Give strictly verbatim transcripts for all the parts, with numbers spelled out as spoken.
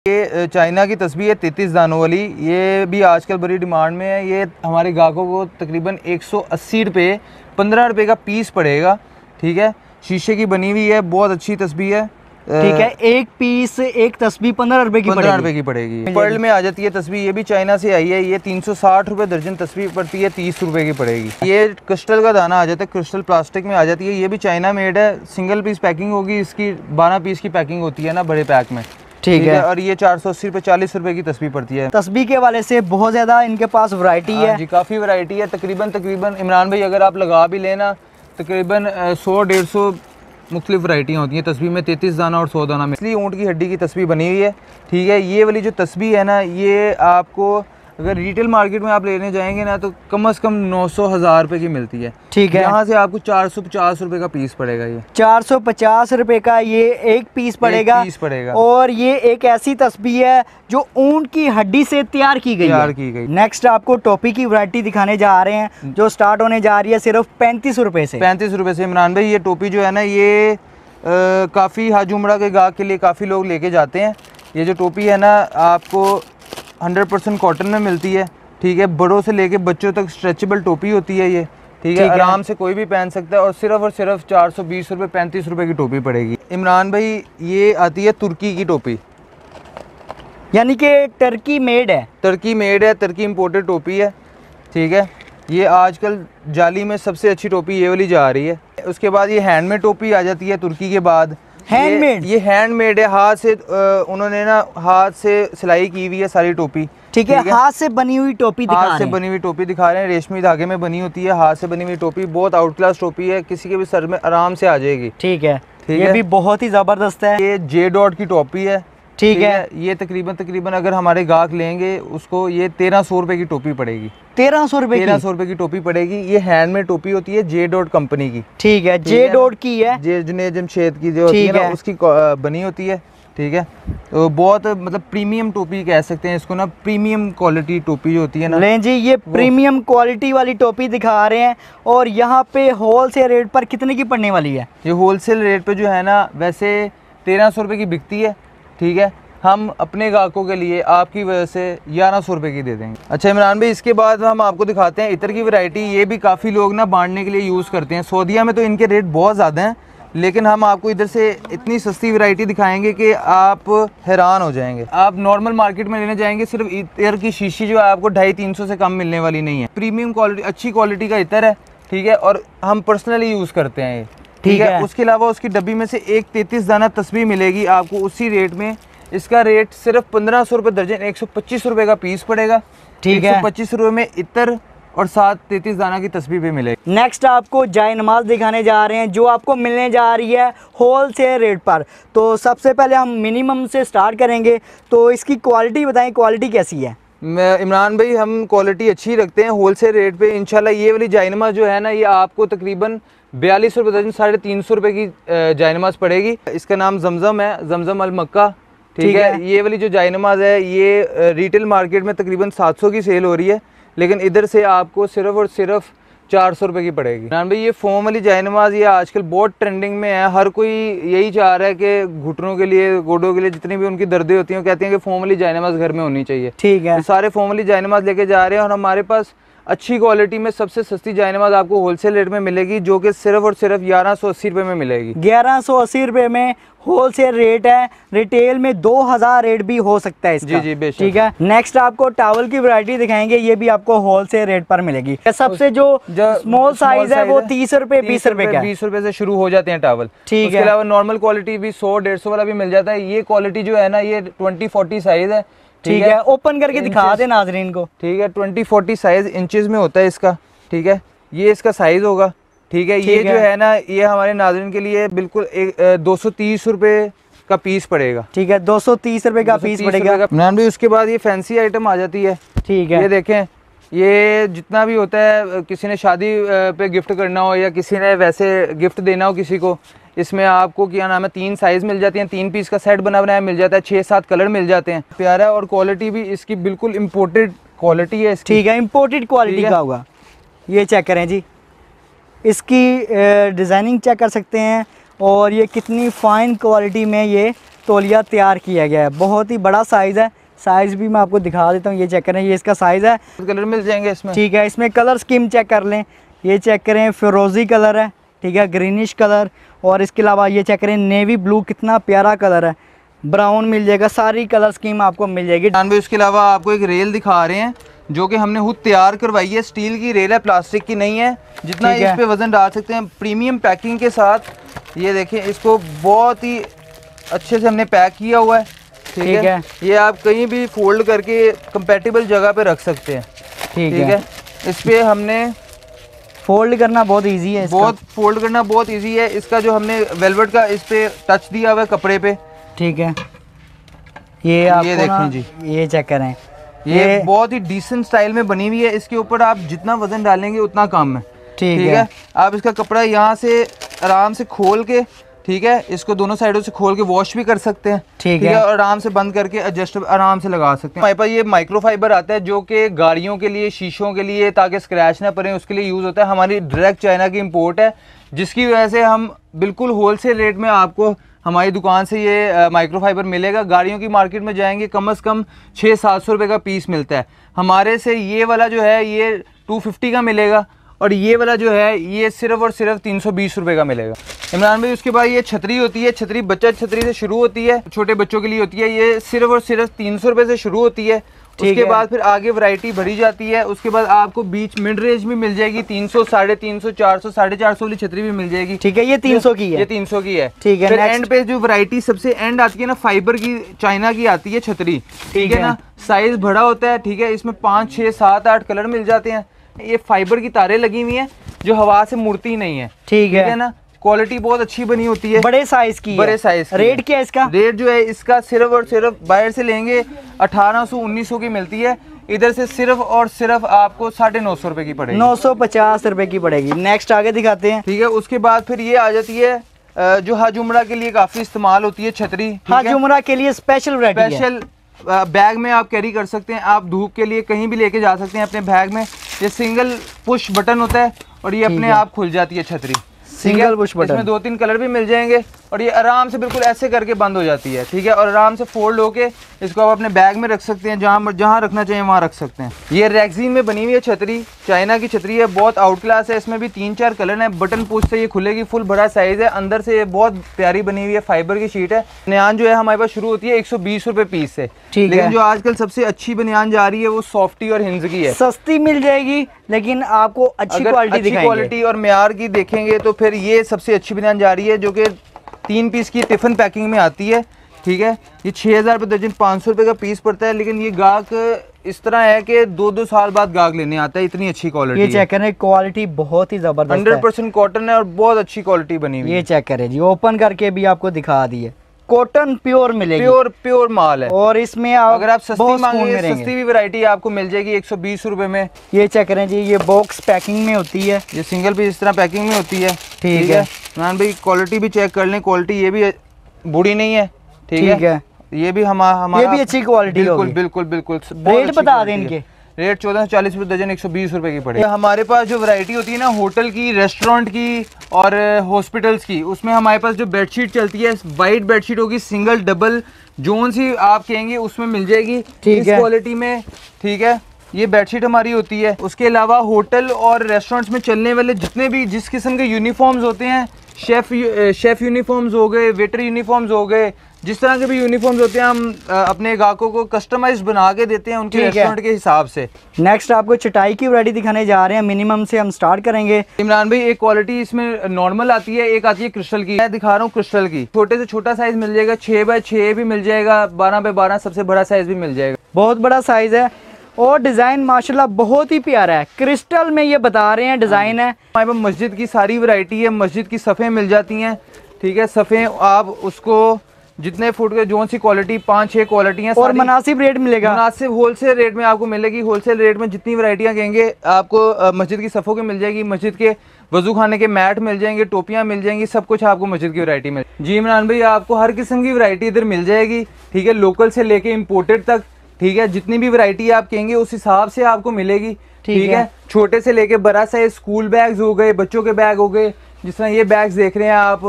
ये चाइना की तस्बीह है तैंतीस दानों वाली, ये भी आजकल बड़ी डिमांड में है। ये हमारे ग्राहकों को तकरीबन एक सौ अस्सी रुपये पंद्रह रुपये का पीस पड़ेगा। ठीक है, शीशे की बनी हुई है, बहुत अच्छी तस्बीह है। ठीक है, एक पीस एक तस्बीह पंद्रह रुपए की पंद्रह रुपए की पड़ेगी। पर्ल में आ जाती है तस्बीह, ये भी चाइना से आई है। ये तीन सौ साठ रुपये दर्जन तस्बीह पड़ती है, तीस रुपए की पड़ेगी। ये क्रिस्टल का दाना आ जाता है, क्रिस्टल प्लास्टिक में आ जाती है। ये भी चाइना मेड है, सिंगल पीस पैकिंग होगी इसकी, बारह पीस की पैकिंग होती है ना बड़े पैक में। ठीक है, और ये चार सौ अस्सी रुपये चालीस रुपए की तस्बीह पड़ती है। तस्बीह के वाले से बहुत ज़्यादा इनके पास वैरायटी है जी, काफ़ी वैरायटी है। तकरीबन तकरीबन इमरान भाई अगर आप लगा भी लेना तकरीबन सौ डेढ़ सौ मुख्तलिफ वैरायटियाँ होती हैं तस्बीह में, तैंतीस दाना और सौ दाना में। इसलिए ऊँट की हड्डी की तस्बीह बनी हुई है। ठीक है, ये वाली जो तस्बीह है ना, ये आपको अगर रिटेल मार्केट में आप लेने जाएंगे ना तो कम से कम नौ सौ हज़ार रुपये की मिलती है। ठीक है, यहाँ से आपको चार सौ पचास रुपये का पीस पड़ेगा। ये चार सौ पचास रुपये का ये एक पीस पड़ेगा, एक पीस पड़ेगा। और ये एक ऐसी तस्बीह है जो ऊँट की हड्डी से तैयार की गई तैयार है। की गई। नेक्स्ट आपको टोपी की वैरायटी दिखाने जा रहे हैं जो स्टार्ट होने जा रही है सिर्फ पैंतीस रुपये से। पैंतीस रुपये से इमरान भाई ये टोपी जो है ना, ये काफ़ी हाज उमरा के गाहक के लिए काफ़ी लोग लेके जाते हैं। ये जो टोपी है ना, आपको हंड्रेड परसेंट कॉटन में मिलती है। ठीक है, बड़ों से लेके बच्चों तक स्ट्रेचेबल टोपी होती है ये। ठीक है, आराम से कोई भी पहन सकता है। और सिर्फ और सिर्फ चार सौ बीस रुपये पैंतीस रुपये की टोपी पड़ेगी। इमरान भाई ये आती है तुर्की की टोपी, यानी कि टर्की मेड है। टर्की मेड है, टर्की इम्पोर्टेड टोपी है। ठीक है, ये आजकल जाली में सबसे अच्छी टोपी ये वाली जा रही है। उसके बाद ये हैंडमेड टोपी आ जाती है तुर्की के बाद। हैंडमेड, ये हैंडमेड है, हाथ से उन्होंने ना हाथ से सिलाई की हुई है सारी टोपी। ठीक है, हाथ से बनी हुई टोपी दिखा रहे हैं। हाथ से बनी हुई टोपी दिखा रहे हैं, रेशमी धागे में बनी होती है। हाथ से बनी हुई टोपी बहुत आउट क्लास टोपी है, किसी के भी सर में आराम से आ जाएगी। ठीक है, ठीक ये है? भी बहुत ही जबरदस्त है। ये जे डॉट की टोपी है। ठीक है, ये तकरीबन तकरीबन अगर हमारे गाहक लेंगे उसको ये तेरह सौ रुपए की टोपी पड़ेगी। तेरह सौ रुपए तेरह सौ रुपए की टोपी पड़ेगी। ये हैंडमेड टोपी होती है जे डॉट कंपनी की। ठीक है, जे डॉट की है, जे जुनेद जमशेद की जो होती है ना, उसकी बनी होती है। ठीक है, तो बहुत मतलब प्रीमियम टोपी कह सकते हैं इसको ना, प्रीमियम क्वालिटी टोपी जो होती है ना। लें जी, ये प्रीमियम क्वालिटी वाली टोपी दिखा रहे हैं। और यहाँ पे होलसेल रेट पर कितने की पड़ने वाली है? ये होलसेल रेट पे जो है ना, वैसे तेरह सौ रुपये की बिकती है। ठीक है, हम अपने ग्राहकों के लिए आपकी वजह से ग्यारह सौ रुपये की दे देंगे। अच्छा इमरान भाई, इसके बाद हम आपको दिखाते हैं इतर की वैरायटी। ये भी काफ़ी लोग ना बांटने के लिए यूज़ करते हैं। सऊदीया में तो इनके रेट बहुत ज़्यादा हैं, लेकिन हम आपको इधर से इतनी सस्ती वैरायटी दिखाएंगे कि आप हैरान हो जाएंगे। आप नॉर्मल मार्केट में लेने जाएंगे, सिर्फ इतर की शीशी जो है आपको ढाई तीन सौ से कम मिलने वाली नहीं है। प्रीमियम क्वालिटी, अच्छी क्वालिटी का इतर है। ठीक है, और हम पर्सनली यूज़ करते हैं ये। ठीक है, उसके अलावा उसकी डब्बी में से एक तैंतीस दाना तस्बीह मिलेगी आपको उसी रेट में। इसका रेट सिर्फ पंद्रह सौ रुपये दर्जन, एक सौ पच्चीस रुपये का पीस पड़ेगा। ठीक है, पच्चीस रुपये में इतर और साथ तैंतीस दाना की तस्बीह भी मिलेगी। नेक्स्ट आपको जाय नमाज दिखाने जा रहे हैं जो आपको मिलने जा रही है होलसेल रेट पर। तो सबसे पहले हम मिनिमम से स्टार्ट करेंगे, तो इसकी क्वालिटी बताएं, क्वालिटी कैसी है? मैं इमरान भाई, हम क्वालिटी अच्छी रखते हैं होलसेल रेट पे इंशाल्लाह। ये वाली जाय नमाज जो है ना, ये आपको तकरीबन बयालीस रुपये दर्जन, साढ़े तीन सौ रुपये की जाय नमाज पड़ेगी। इसका नाम जमजम है, जमजम अल मक्का। ठीक है, ये वाली जो जाय नमाज है ये रिटेल मार्केट में तकरीबन सात सौ की सेल हो रही है, लेकिन इधर से आपको सिर्फ और सिर्फ चार सौ रुपये की पड़ेगी। नाम भाई, ये फोम वाली जाय नमाज ये आजकल बहुत ट्रेंडिंग में है। हर कोई यही चाह रहा है कि घुटनों के लिए, गोडों के लिए जितनी भी उनकी दर्दें होती हैं, कहते हैं कि फोम वाली जाय नमाज घर में होनी चाहिए। ठीक है, तो सारे फोम वाली जाय नमाज लेके जा रहे हैं। और हमारे पास अच्छी क्वालिटी में सबसे सस्ती जाय नमाज आपको होलसेल रेट में मिलेगी, जो कि सिर्फ और सिर्फ ग्यारह सौ अस्सी रुपये में मिलेगी। ग्यारह सौ अस्सी रुपये में होलसेल रेट है। रिटेल में दो हज़ार रेट भी हो सकता है इसका। जी जी बेशक। ठीक है, नेक्स्ट आपको टावल की वैरायटी दिखाएंगे, ये भी आपको होलसेल रेट पर मिलेगी। सबसे जो स्मॉल साइज है वो तीस रुपये बीस रुपये का, बीस रुपये से शुरू हो जाते हैं टावल। ठीक है, उसके अलावा नॉर्मल क्वालिटी भी सौ डेढ़ सौ वाला भी मिल जाता है। ये क्वालिटी जो है ना, ये ट्वेंटी फोर्टी साइज है। ठीक है, ओपन करके दिखा दे नाजरीन को। ठीक है, ट्वेंटी फोर्टी साइज इंचेस में होता है इसका। ठीक है, ये इसका साइज होगा। ठीक है, ये जो है ना, ये हमारे नाजरीन के लिए बिल्कुल एक दो सौ तीस रुपये का पीस पड़ेगा। ठीक है, दो सौ तीस रुपये का पीस पड़ेगा। मैम भी उसके बाद ये फैंसी आइटम आ जाती है। ठीक है, ये देखें, ये जितना भी होता है, किसी ने शादी पे गिफ्ट करना हो या किसी ने वैसे गिफ्ट देना हो किसी को, इसमें आपको क्या नाम है, तीन साइज मिल जाती हैं, तीन पीस का सेट बना बनाया मिल जाता है, छः सात कलर मिल जाते हैं। प्यारा है, और क्वालिटी भी इसकी बिल्कुल इम्पोर्टेड क्वालिटी है इसकी। ठीक है, इम्पोर्टेड क्वालिटी का होगा। ये चेक करें जी, इसकी डिज़ाइनिंग चेक कर सकते हैं और ये कितनी फाइन क्वालिटी में ये तौलिया तैयार किया गया है। बहुत ही बड़ा साइज़ है, साइज़ भी मैं आपको दिखा देता हूँ। ये चेक करें, ये इसका साइज़ है। कलर मिल जाएंगे इसमें, ठीक है। इसमें कलर स्कीम चेक कर लें, ये चेक करें फिरोज़ी कलर है, ठीक है, ग्रीनिश कलर, और इसके अलावा ये चेक करें नेवी ब्लू, कितना प्यारा कलर है, ब्राउन मिल जाएगा, सारी कलर स्कीम आपको मिल जाएगी। भाई उसके अलावा आपको एक रेल दिखा रहे हैं जो कि हमने खुद तैयार करवाई है, स्टील की रेल है, प्लास्टिक की नहीं है। जितना इस पे वजन डाल सकते हैं, प्रीमियम पैकिंग के साथ। ये देखें, इसको बहुत ही अच्छे से हमने पैक किया हुआ है, ठीक है? है ये आप कहीं भी फोल्ड करके कंपैटिबल जगह पे रख सकते हैं, ठीक है, है? इस पे हमने फोल्ड करना बहुत इजी है, बहुत फोल्ड करना बहुत इजी है। इसका जो हमने वेलवेट का इस पे टच दिया हुआ है कपड़े पे, ठीक है। ये आप ये देखें जी, ये चेक करें, ये, ये बहुत ही डिसेंट स्टाइल में बनी हुई है। इसके ऊपर आप जितना वजन डालेंगे उतना कम है, ठीक है, है? आप इसका कपड़ा यहाँ से आराम से खोल के, ठीक है, इसको दोनों साइडों से खोल के वॉश भी कर सकते हैं, ठीक है, और आराम से बंद करके एडजस्ट आराम से लगा सकते हैं। हमारे पास ये माइक्रोफाइबर आता है जो कि गाड़ियों के लिए, शीशों के लिए, ताकि स्क्रैच ना पड़े, उसके लिए यूज़ होता है। हमारी डायरेक्ट चाइना की इंपोर्ट है, जिसकी वजह से हम बिल्कुल होलसेल रेट में आपको हमारी दुकान से ये माइक्रोफाइबर मिलेगा। गाड़ियों की मार्केट में जाएंगे कम से कम छः सात सौ रुपये का पीस मिलता है, हमारे से ये वाला जो है ये टू फिफ्टी का मिलेगा, और ये वाला जो है ये सिर्फ और सिर्फ तीन सौ बीस रुपये का मिलेगा। इमरान भाई उसके बाद ये छतरी होती है, छतरी बच्चा छतरी से शुरू होती है, छोटे बच्चों के लिए होती है, ये सिर्फ और सिर्फ तीन सौ रुपये से शुरू होती है। उसके बाद फिर आगे वैरायटी भरी जाती है। उसके बाद आपको बीच मिड रेंज में मिल जाएगी, तीन सौ, साढ़े तीन सौ, चार सौ, साढ़े चार सौ वाली छतरी भी मिल जाएगी, ठीक है, ये तीन सौ की है, ये तीन सौ की है, ठीक है। फिर एंड पे जो वैरायटी सबसे एंड आती है ना, फाइबर की चाइना की आती है छतरी, ठीक है ना, साइज बड़ा होता है, ठीक है, इसमें पाँच छः सात आठ कलर मिल जाते हैं। ये फाइबर की तारें लगी हुई हैं जो हवा से मुड़ती नहीं है, ठीक है ना, क्वालिटी बहुत अच्छी बनी होती है, बड़े साइज की, बड़े साइज। रेट क्या है इसका? रेट जो है इसका सिर्फ और सिर्फ बाहर से लेंगे अठारह सौ उन्नीस सौ की मिलती है, इधर से सिर्फ और सिर्फ आपको साढ़े नौ सौ रुपए की पड़ेगी, नौ सौ पचास रुपए की पड़ेगी। नेक्स्ट आगे दिखाते हैं, ठीक है। उसके बाद फिर ये आ जाती है जो हज उम्रा के लिए काफी इस्तेमाल होती है छतरी, हज उम्रा के लिए स्पेशल स्पेशल बैग में आप कैरी कर सकते हैं, आप धूप के लिए कहीं भी लेके जा सकते हैं अपने बैग में। ये सिंगल पुश बटन होता है और ये अपने आप खुल जाती है छतरी, सिंगल पुश बटन। इसमें दो तीन कलर भी मिल जाएंगे और ये आराम से बिल्कुल ऐसे करके बंद हो जाती है, ठीक है, और आराम से फोल्ड होके इसको आप अपने बैग में रख सकते हैं, जहाँ जहाँ रखना चाहिए वहाँ रख सकते हैं। ये रेक्सीन में बनी हुई है छतरी, चाइना की छतरी है, बहुत आउट क्लास है। इसमें भी तीन चार कलर हैं, बटन पुश से ये खुलेगी, फुल बड़ा साइज है, अंदर से ये बहुत प्यारी बनी हुई है, फाइबर की शीट है। बनियान जो है हमारे पास शुरू होती है एक सौ बीस रुपए पीस से, लेकिन जो आजकल सबसे अच्छी बनियान जा रही है वो सॉफ्टी और हिंज की है, सस्ती मिल जाएगी लेकिन आपको अच्छी क्वालिटी दिखाएंगे, क्वालिटी और म्यार की देखेंगे तो फिर ये सबसे अच्छी बनियान जा रही है जो कि तीन पीस की टिफिन पैकिंग में आती है, ठीक है। ये छः हज़ार रुपये दर्जन, पाँच सौ रुपये का पीस पड़ता है, लेकिन ये गाहक इस तरह है कि दो दो साल बाद गाहक लेने आता है, इतनी अच्छी क्वालिटी। ये चेक करें, क्वालिटी बहुत ही जबरदस्त, हंड्रेड परसेंट कॉटन है और बहुत अच्छी क्वालिटी बनी हुई है। ये चेक करें जी, ओपन करके भी आपको दिखा दी है, कॉटन प्योर मिलेगी, प्योर प्योर माल है। और इसमें आप अगर आप सस्ती मांगेंगे, सस्ती भी वैरायटी आपको मिल जाएगी एक सौ बीस रुपए में। ये चेक करें जी, ये बॉक्स पैकिंग में होती है, ये सिंगल पीस इस तरह पैकिंग में होती है, ठीक है। मान भाई क्वालिटी भी चेक कर लें, क्वालिटी ये भी बुरी नहीं है, ठीक है, ये भी हमारा ये भी अच्छी क्वालिटी, बिल्कुल बिल्कुल बिल्कुल। रेट बता दें इनके, रेट चौदह सौ चालीस रुपये दर्जन, एक सौ बीस रुपये की पड़ेगी। हमारे पास जो वैरायटी होती है ना होटल की, रेस्टोरेंट की और हॉस्पिटल्स की, उसमें हमारे पास जो बेडशीट चलती है, वाइट बेडशीट होगी, सिंगल डबल जोन सी आप कहेंगे उसमें मिल जाएगी, इस क्वालिटी में, ठीक है। ये बेडशीट हमारी होती है। उसके अलावा होटल और रेस्टोरेंट्स में चलने वाले जितने भी जिस किस्म के यूनिफॉर्म्स होते हैं, शेफ शेफ यूनिफॉर्म्स हो गए, वेटर यूनिफॉर्म्स हो गए, जिस तरह के भी यूनिफॉर्म्स होते हैं हम अपने ग्राहकों को कस्टमाइज बना के देते हैं उनके रेस्टोरेंट के हिसाब से। नेक्स्ट आपको चटाई की वैरायटी दिखाने जा रहे हैं, मिनिमम से हम स्टार्ट करेंगे। इमरान भाई एक क्वालिटी इसमें नॉर्मल आती है, एक आती है क्रिस्टल की, मैं दिखा रहा हूँ क्रिस्टल की। छोटे से छोटा साइज मिल जाएगा, छः बाय छः भी मिल जाएगा, बारह बाय बारह सबसे बड़ा साइज भी मिल जाएगा, बहुत बड़ा साइज है। और डिज़ाइन माशाल्लाह बहुत ही प्यारा है, क्रिस्टल में ये बता रहे हैं डिज़ाइन है। हमारे पास मस्जिद की सारी वैरायटी है, मस्जिद की सफ़े मिल जाती हैं, ठीक है। सफ़े आप उसको जितने फुट के जोन सी क्वालिटी, पांच छह क्वालिटी हैं और मुनासिब रेट मिलेगा, मुनासिब होलसेल रेट में आपको मिलेगी। होलसेल रेट में जितनी वैरायटियां कहेंगे आपको मस्जिद की सफ़ों की मिल जाएगी, मस्जिद के वजू खाने के मैट मिल जाएंगे, टोपियां मिल जाएंगी, सब कुछ आपको मस्जिद की वैरायटी मिल। जी इमरान भाई आपको हर किस्म की वैरायटी इधर मिल जाएगी, ठीक है, लोकल से लेके इम्पोर्टेड तक, ठीक है। जितनी भी वैरायटी आप कहेंगे उस हिसाब से आपको मिलेगी, ठीक है। छोटे से लेके बड़ा साइज, स्कूल बैग्स हो गए, बच्चों के बैग हो गए, जिस तरह ये बैग्स देख रहे हैं आप,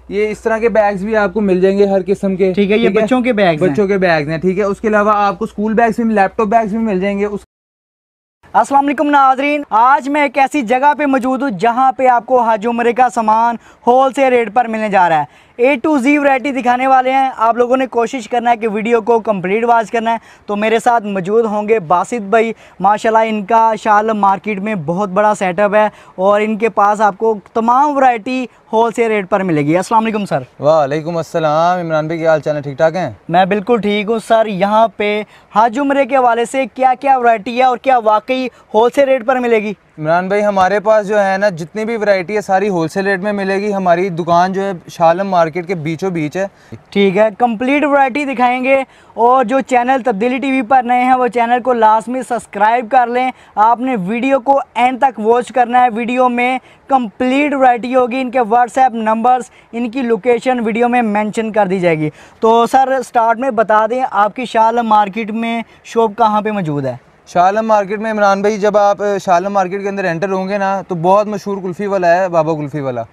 ये इस तरह के बैग्स भी आपको मिल जाएंगे हर किस्म के। ठीक है, ये बच्चों के बैग्स हैं। बच्चों के बैग्स हैं, ठीक है। उसके अलावा आपको स्कूल बैग्स भी, लैपटॉप बैग्स भी मिल जाएंगे। उस अस्सलाम वालेकुम नाजरीन, आज मैं एक ऐसी जगह पे मौजूद हूँ जहाँ पे आपको हज उम्रे का सामान होलसेल रेट पर मिलने जा रहा है। ए टू जी वैरायटी दिखाने वाले हैं। आप लोगों ने कोशिश करना है कि वीडियो को कंप्लीट वॉच करना है। तो मेरे साथ मौजूद होंगे बासित भाई, माशाल्लाह इनका शाल मार्केट में बहुत बड़ा सेटअप है और इनके पास आपको तमाम वैरायटी होलसेल रेट पर मिलेगी। अस्सलाम वालेकुम सर। वालेकुम अस्सलाम। इमरान भाई, क्या हाल चाल है? ठीक ठाक हैं? मैं बिल्कुल ठीक हूँ सर। यहाँ पे हज उम्रे के हवाले से क्या क्या वैरायटी है और क्या वाकई होलसेल रेट पर मिलेगी? इमरान भाई, हमारे पास जो है ना जितनी भी वैरायटी है सारी होलसेल रेट में मिलेगी। हमारी दुकान जो है शालम मार्केट के बीचों बीच है। ठीक है, कंप्लीट वैरायटी दिखाएंगे। और जो चैनल तब्दीली टीवी पर नए हैं वो चैनल को लास्ट में सब्सक्राइब कर लें। आपने वीडियो को एंड तक वॉच करना है। वीडियो में कंप्लीट वैरायटी होगी। इनके व्हाट्सएप नंबर्स, इनकी लोकेशन वीडियो में मेंशन कर दी जाएगी। तो सर स्टार्ट में बता दें, आपकी शालम मार्केट में शॉप कहाँ पे मौजूद है? शालम मार्केट में इमरान भाई, जब आप शालम मार्केट के अंदर एंटर होंगे ना तो बहुत मशहूर कुल्फ़ी वाला है, बाबा कुल्फ़ी वाला।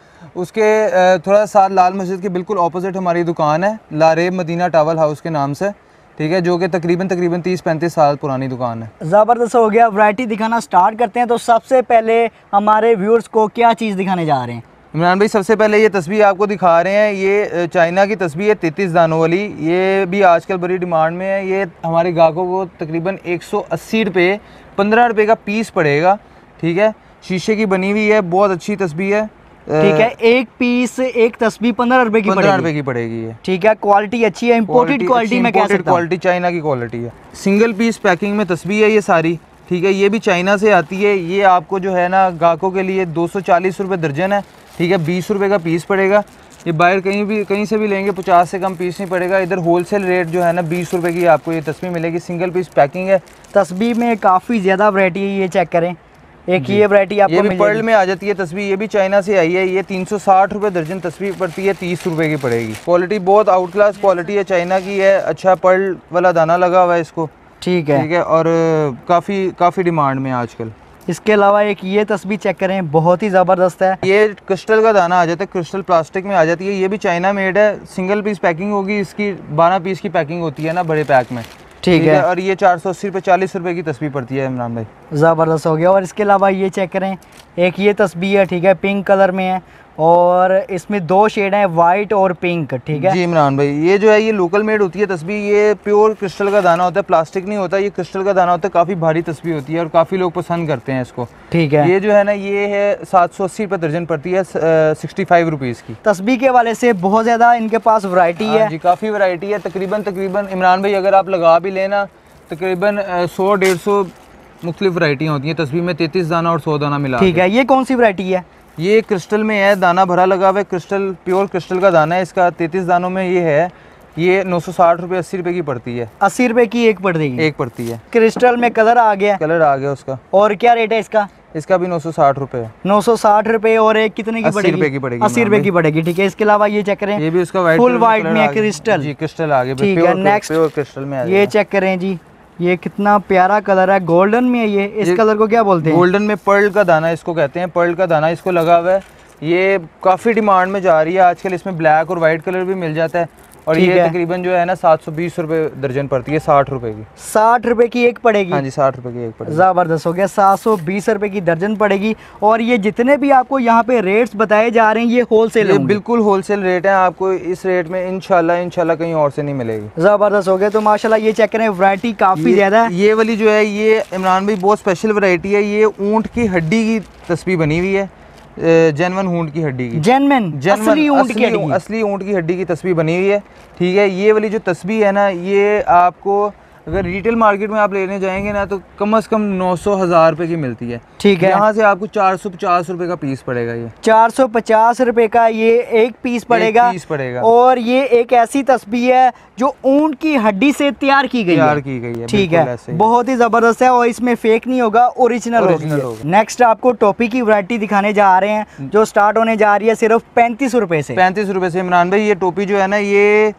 उसके थोड़ा साथ लाल मस्जिद के बिल्कुल ऑपोजिट हमारी दुकान है, लारेब मदीना टावल हाउस के नाम से, ठीक है, जो कि तकरीबन तकरीबन तीस पैंतीस साल पुरानी दुकान है। ज़बरदस्त हो गया। वैरायटी दिखाना स्टार्ट करते हैं। तो सबसे पहले हमारे व्यूअर्स को क्या चीज़ दिखाने जा रहे हैं? इमरान भाई, सबसे पहले ये तस्बीह आपको दिखा रहे हैं। ये चाइना की तस्बीह है, तैंतीस दानों वाली। ये भी आजकल बड़ी डिमांड में है। ये हमारे ग्राहकों को तकरीबन एक सौ अस्सी रुपये पंद्रह रुपये का पीस पड़ेगा, ठीक है। शीशे की बनी हुई है, बहुत अच्छी तस्बीह है, ठीक है। एक पीस एक तस्बीह पंद्रह रुपए की पंद्रह रुपये की पड़ेगी ये, ठीक है। क्वालिटी अच्छी है, इंपोर्टेड क्वालिटी में कह सकता हूं। क्वालिटी चाइना की क्वालिटी है। सिंगल पीस पैकिंग में तस्बीह है ये सारी, ठीक है। ये भी चाइना से आती है। ये आपको जो है ना ग्राहकों के लिए दो सौ चालीस रुपये दर्जन है, ठीक है। बीस रुपये का पीस पड़ेगा। ये बाहर कहीं भी कहीं से भी लेंगे पचास से कम पीस नहीं पड़ेगा। इधर होलसेल रेट जो है ना बीस रुपये की आपको ये तस्बीह मिलेगी। सिंगल पीस पैकिंग है। तस्बीह में काफ़ी ज़्यादा वैरायटी है, ये चेक करें। एक ये वैरायटी आपको ये भी पर्ल में आ जाती है तस्बीह। ये भी चाइना से आई है। ये तीन सौ साठ रुपये दर्जन तस्बीह पड़ती है, तीस रुपये की पड़ेगी। क्वालिटी बहुत आउट क्लास क्वालिटी है, चाइना की है। अच्छा पर्ल वाला दाना लगा हुआ है इसको, ठीक है, ठीक है। और काफ़ी काफ़ी डिमांड में आजकल। इसके अलावा एक ये तस्बीह चेक करें, बहुत ही ज़बरदस्त है। ये क्रिस्टल का दाना आ जाता है, क्रिस्टल प्लास्टिक में आ जाती है। ये भी चाइना मेड है। सिंगल पीस पैकिंग होगी इसकी, बारह पीस की पैकिंग होती है ना बड़े पैक में, ठीक है। और ये चार सौ अस्सी रुपये चालीस रुपये की तस्बीह पड़ती है इमरान भाई। ज़बरदस्त हो गया। और इसके अलावा ये चेक करें, एक ये तस्बीह है, ठीक है, पिंक कलर में है और इसमें दो शेड हैं, वाइट और पिंक, ठीक है जी इमरान भाई। ये जो है ये लोकल मेड होती है तस्बीह। ये प्योर क्रिस्टल का दाना होता है, प्लास्टिक नहीं होता। ये क्रिस्टल का दाना होता है। काफ़ी भारी तस्बीह होती है और काफ़ी लोग पसंद करते हैं इसको, ठीक है। ये जो है ना ये है सात सौ अस्सी रुपये दर्जन पड़ती है, सिक्सटी फाइव रुपीज़ की। तस्बीह के वाले से बहुत ज़्यादा इनके पास वैरायटी है जी, काफ़ी वैरायटी है। तकरीबन तकरीबन इमरान भाई अगर आप लगा भी लेना तकरीबन सौ डेढ़ सौ मुख्तलिफ वैरायटियाँ होती हैं तस्बीह में, तैंतीस दाना और सौ दाना मिला, ठीक है। ये कौन सी वैरायटी है? ये क्रिस्टल में है, दाना भरा लगा हुआ है। क्रिस्टल प्योर क्रिस्टल का दाना है इसका। तैंतीस दानों में ये है। ये नौ सौ साठ रुपये अस्सी रुपये की पड़ती है। अस्सी रुपए की एक पड़ देगी, एक पड़ती है। क्रिस्टल में कलर आ गया, कलर आ गया उसका। और क्या रेट है इसका? इसका भी नौ सौ साठ रुपये है। नौ सौ साठ रुपए। और एक कितने की अस्सी पड़ेगी? रुपये की पड़ेगी। अस्सी रुपए की पड़ेगी, ठीक है। इसके अलावा ये चेक करें, ये भी उसका वाइट, फुल वाइट में है, क्रिस्टल, जी क्रिस्टल आ गया, ठीक है। नेक्स्ट प्योर क्रिस्टल में ये चेक करें जी, ये कितना प्यारा कलर है, गोल्डन में है ये। इस कलर को क्या बोलते हैं? गोल्डन में पर्ल का दाना इसको कहते हैं। पर्ल का दाना इसको लगा हुआ है। ये काफ़ी डिमांड में जा रही है आजकल। इसमें ब्लैक और वाइट कलर भी मिल जाता है। और ये तकरीबन जो है ना सात सौ बीस रुपये दर्जन पड़ती है, साठ रुपए की। साठ रुपए की एक पड़ेगी? हाँ जी, साठ रुपए की एक पड़ेगी। ज़बरदस्त हो गया। सात सौ बीस रुपए की दर्जन पड़ेगी। और ये जितने भी आपको यहाँ पे रेट्स बताए जा रहे हैं ये होलसेल ये बिल्कुल होलसेल रेट है। आपको इस रेट में इंशाल्लाह इंशाल्लाह कहीं और से नहीं मिलेगी। ज़बरदस्त हो गया। तो माशाल्लाह ये चेक करें, वैरायटी काफ़ी ज़्यादा है। ये वाली जो है ये इमरान भाई बहुत स्पेशल वैरायटी है। ये ऊँट की हड्डी की तस्बीह बनी हुई है, जेनवन ऊँट की हड्डी की। जेनवन असली ऊँट की हड्डी, असली ऊँट की हड्डी की तस्बीह बनी हुई है, ठीक है। ये वाली जो तस्बीह है ना ये आपको अगर रिटेल मार्केट में आप लेने जाएंगे ना तो कम से कम नौ सौ हज़ार रुपये की मिलती है, ठीक है। यहाँ से आपको चार सौ पचास रुपये का पीस पड़ेगा। ये चार सौ पचास रुपये का ये एक पीस पड़ेगा, एक पीस पड़ेगा। और ये एक ऐसी तस्बीह है जो ऊंट की हड्डी से तैयार की गई तैयार है, की गई है, ठीक है। बहुत ही ज़बरदस्त है और इसमें फेक नहीं होगा, ओरिजिनल होगी। नेक्स्ट आपको टोपी की वैरायटी दिखाने जा रहे हैं जो स्टार्ट होने जा रही है सिर्फ पैंतीस रुपये से। पैंतीस रुपये से इमरान भाई ये टोपी जो है ना ये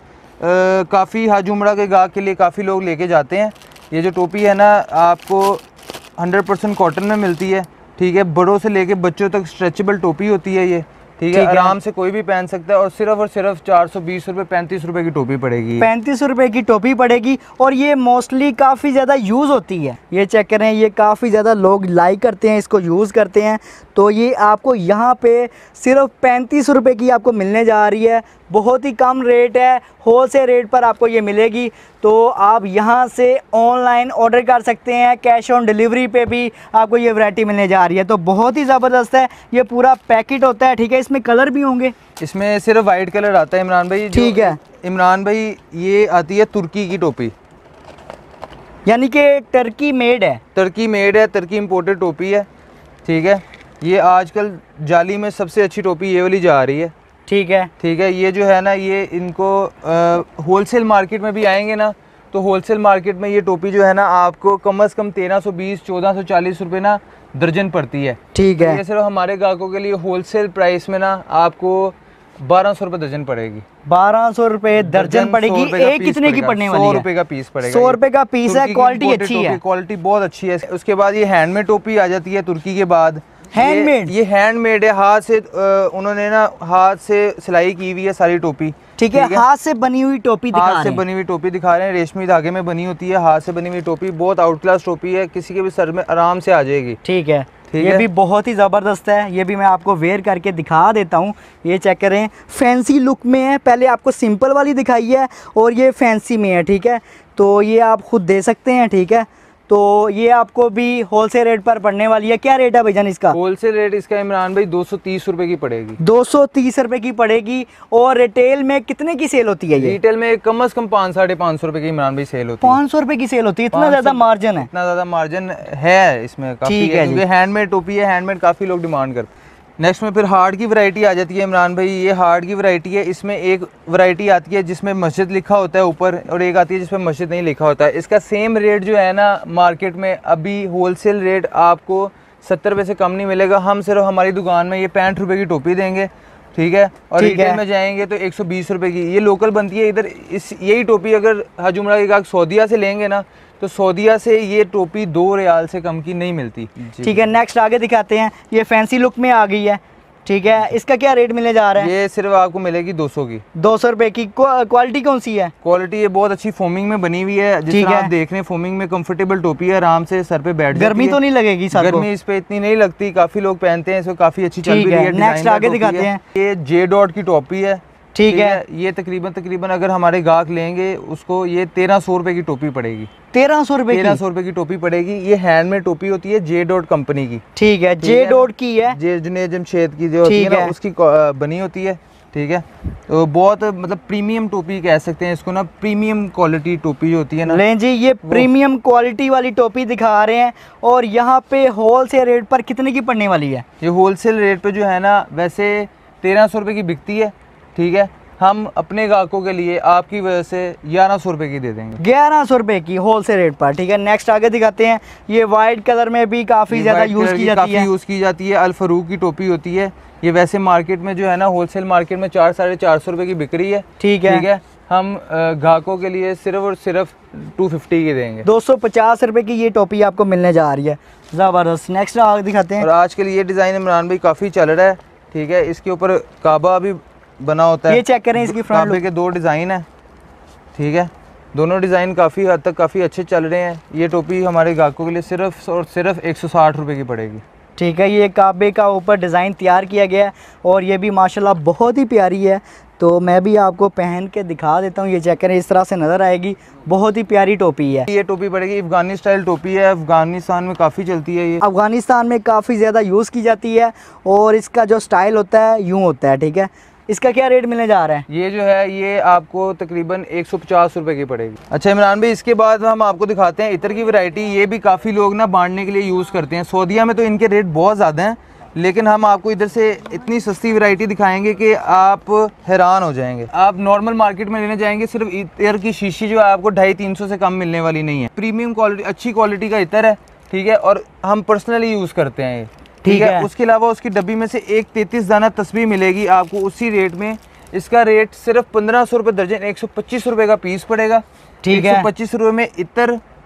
काफ़ी हज उम्रा के गाहक के लिए काफ़ी लोग लेके जाते हैं। ये जो टोपी है ना आपको हंड्रेड परसेंट कॉटन में मिलती है, ठीक है। बड़ों से लेके बच्चों तक स्ट्रेचेबल टोपी होती है ये, ठीक है, आराम से कोई भी पहन सकता है। और सिर्फ और सिर्फ चार सौ बीस रुपए पैंतीस रुपए की टोपी पड़ेगी, पैंतीस रुपए की टोपी पड़ेगी। और ये मोस्टली काफ़ी ज़्यादा यूज़ होती है, ये चेक करें, ये काफ़ी ज़्यादा लोग लाइक करते हैं, इसको यूज़ करते हैं। तो ये आपको यहाँ पे सिर्फ पैंतीस रुपए की आपको मिलने जा रही है, बहुत ही कम रेट है, होलसेल रेट पर आपको ये मिलेगी। तो आप यहाँ से ऑनलाइन ऑर्डर कर सकते हैं, कैश ऑन डिलीवरी पे भी आपको ये वैरायटी मिलने जा रही है। तो बहुत ही ज़बरदस्त है, ये पूरा पैकेट होता है, ठीक है। इसमें कलर भी होंगे, इसमें सिर्फ वाइट कलर आता है इमरान भाई, ठीक है। इमरान भाई ये आती है तुर्की की टोपी, यानी कि टर्की मेड है, तुर्की मेड है, तुर्की इम्पोर्टेड टोपी है, ठीक है। ये आजकल जाली में सबसे अच्छी टोपी ये वाली जा रही है, ठीक है, ठीक है। ये जो है ना, ये इनको होलसेल मार्केट में भी आएंगे ना, तो होलसेल मार्केट में ये टोपी जो है ना आपको कम से कम तेरह सौ बीस चौदह सौ चालीस रुपये ना दर्जन पड़ती है, ठीक है। ये सिर्फ हमारे ग्राहकों के लिए होलसेल प्राइस में ना आपको बारह सौ रुपये दर्जन पड़ेगी, बारह सौ रुपये दर्जन पड़ेगी। एक कितने की पड़ने वाली है? सौ रुपये का पीस पड़ेगा, सौ रुपये का पीस है, क्वालिटी अच्छी है, क्वालिटी बहुत अच्छी है। उसके बाद ये हैंडमेड टोपी आ जाती है तुर्की के बाद, हैंडमेड, ये हैंडमेड है, हाथ से उन्होंने ना हाथ से सिलाई की हुई है सारी टोपी, ठीक है। हाथ से बनी हुई टोपी दिखा रहे हैं, हाथ से बनी हुई टोपी दिखा रहे हैं, रेशमी धागे में बनी होती है, हाथ से बनी हुई टोपी, बहुत आउट क्लास टोपी है, किसी के भी सर में आराम से आ जाएगी, ठीक है। ये भी बहुत ही ज़बरदस्त है, ये भी मैं आपको वेयर करके दिखा देता हूँ। ये चेक करें, फैंसी लुक में है, पहले आपको सिंपल वाली दिखाई है और ये फैंसी में है, ठीक है। तो ये आप खुद दे सकते हैं, ठीक है। तो ये आपको भी होलसेल रेट पर पड़ने वाली है। क्या रेट है भाईजान इसका? होलसेल रेट इसका इमरान भाई दो सौ तीस रुपए की पड़ेगी, दो सौ तीस रुपए की पड़ेगी। और रिटेल में कितने की सेल होती है ये? रिटेल में कम से कम पाँच साढ़े पाँच सौ रुपए की इमरान भाई सेल होती है, पाँच सौ रुपए की सेल होती है, इतना ज्यादा मार्जिन है? इतना ज्यादा मार्जिन है इसमें काफी ठीक है, है, क्योंकि हैंडमेड टोपी है, हैंडमेड काफी लोग डिमांड करते हैं। नेक्स्ट में फिर हार्ड की वैरायटी आ जाती है इमरान भाई, ये हार्ड की वैरायटी है। इसमें एक वैरायटी आती है जिसमें मस्जिद लिखा होता है ऊपर, और एक आती है जिसमें मस्जिद नहीं लिखा होता है। इसका सेम रेट जो है ना मार्केट में अभी होलसेल रेट आपको सत्तर रुपये से कम नहीं मिलेगा। हम सिर्फ हमारी दुकान में ये पैंठ रुपये की टोपी देंगे, ठीक है। और रिटेल में जाएंगे तो एक सौ बीस रुपये की ये लोकल बनती है इधर। इस यही टोपी अगर हज उम्रा के गाहक सऊदीया से लेंगे ना, तो सऊदीया से ये टोपी दो रियाल से कम की नहीं मिलती, ठीक है। नेक्स्ट आगे दिखाते हैं, ये फैंसी लुक में आ गई है, ठीक है। इसका क्या रेट मिलने जा रहा है? ये सिर्फ आपको मिलेगी दो सौ की, दो सौ रुपए की। क्वालिटी कौन सी है? क्वालिटी ये बहुत अच्छी फोमिंग में बनी हुई है, जिस तरह आप देख रहे हैं फोमिंग में कंफर्टेबल टोपी है, आराम से सर पे बैठ जाती है। गर्मी तो नहीं लगेगी सर को? गर्मी इस पे इतनी नहीं लगती, काफी लोग पहनते हैं इसको, काफी अच्छी चल भी रही है। नेक्स्ट आगे दिखाते हैं, ये जे डॉट की टोपी है, ठीक है। ये तकरीबन तकरीबन अगर हमारे गाहक लेंगे उसको ये तेरह सौ रुपए की टोपी पड़ेगी, तेरह सौ रुपए तेरह सौ रुपए की टोपी पड़ेगी। ये हैंडमेड टोपी होती है जे डॉट कंपनी की, ठीक है। जे डॉट की है, जे जुनैद जमशेद की जो होती है ना उसकी बनी होती है, ठीक है। तो बहुत मतलब प्रीमियम टोपी कह सकते हैं इसको ना, प्रीमियम क्वालिटी टोपी जो होती है ना। लें जी, ये प्रीमियम क्वालिटी वाली टोपी दिखा रहे हैं। और यहाँ पे होलसेल रेट पर कितने की पड़ने वाली है? ये होलसेल रेट पे जो है ना वैसे तेरह सौ रुपये की बिकती है, ठीक है। हम अपने ग्राहकों के लिए आपकी वजह से ग्यारह सौ रुपये की दे देंगे, ग्यारह सौ रुपये की होलसेल रेट पर, ठीक है। नेक्स्ट आगे दिखाते हैं, ये वाइट कलर में भी काफ़ी ज़्यादा यूज़ की जाती है, यूज़ की जाती है। अल फारूक की टोपी होती है, ये वैसे मार्केट में जो है ना होलसेल मार्केट में चार साढ़े चार सौ रुपये की बिक रही है, ठीक है, ठीक है। हम ग्राहकों के लिए सिर्फ और सिर्फ टू फिफ्टी की देंगे, दो सौ पचास रुपये की ये टोपी आपको मिलने जा रही है, ज़बरदस्त। नेक्स्ट आगे दिखाते हैं, और आज के लिए ये डिज़ाइन इमरान भाई काफ़ी चल रहा है, ठीक है। इसके ऊपर काबा भी बना होता है, ये चेक करें, इसकी फ्रंट काबे के दो डिज़ाइन है, ठीक है। दोनों डिज़ाइन काफ़ी हद तक काफ़ी अच्छे चल रहे हैं। ये टोपी हमारे ग्राहकों के लिए सिर्फ और सिर्फ एक सौ साठ रुपये की पड़ेगी, ठीक है। ये काबे का ऊपर डिज़ाइन तैयार किया गया है और ये भी माशाल्लाह बहुत ही प्यारी है। तो मैं भी आपको पहन के दिखा देता हूँ, ये चेक करें, इस तरह से नज़र आएगी, बहुत ही प्यारी टोपी है। ये टोपी पड़ेगी, अफगानी स्टाइल टोपी है, अफगानिस्तान में काफ़ी चलती है, ये अफगानिस्तान में काफ़ी ज़्यादा यूज़ की जाती है। और इसका जो स्टाइल होता है यूँ होता है, ठीक है। इसका क्या रेट मिलने जा रहा है? ये जो है ये आपको तकरीबन एक सौ पचास रुपए की पड़ेगी। अच्छा इमरान भाई, इसके बाद हम आपको दिखाते हैं इतर की वैरायटी। ये भी काफ़ी लोग ना बांटने के लिए यूज़ करते हैं। सऊदीया में तो इनके रेट बहुत ज़्यादा हैं, लेकिन हम आपको इधर से इतनी सस्ती वैरायटी दिखाएंगे कि आप हैरान हो जाएंगे। आप नॉर्मल मार्केट में लेने जाएंगे, सिर्फ इतर की शीशी जो है आपको ढाई तीन सौ से कम मिलने वाली नहीं है। प्रीमियम क्वालिटी, अच्छी क्वालिटी का इतर है, ठीक है। और हम पर्सनली यूज़ करते हैं ये, ठीक है। उसके अलावा उसकी डब्बी में से एक तैतीस दाना तस्बीह मिलेगी आपको उसी रेट में। इसका रेट सिर्फ पंद्रह सौ रुपये दर्जन, एक सौ पच्चीस रुपये का पीस पड़ेगा, ठीक है। एक सौ पच्चीस रुपये में इतर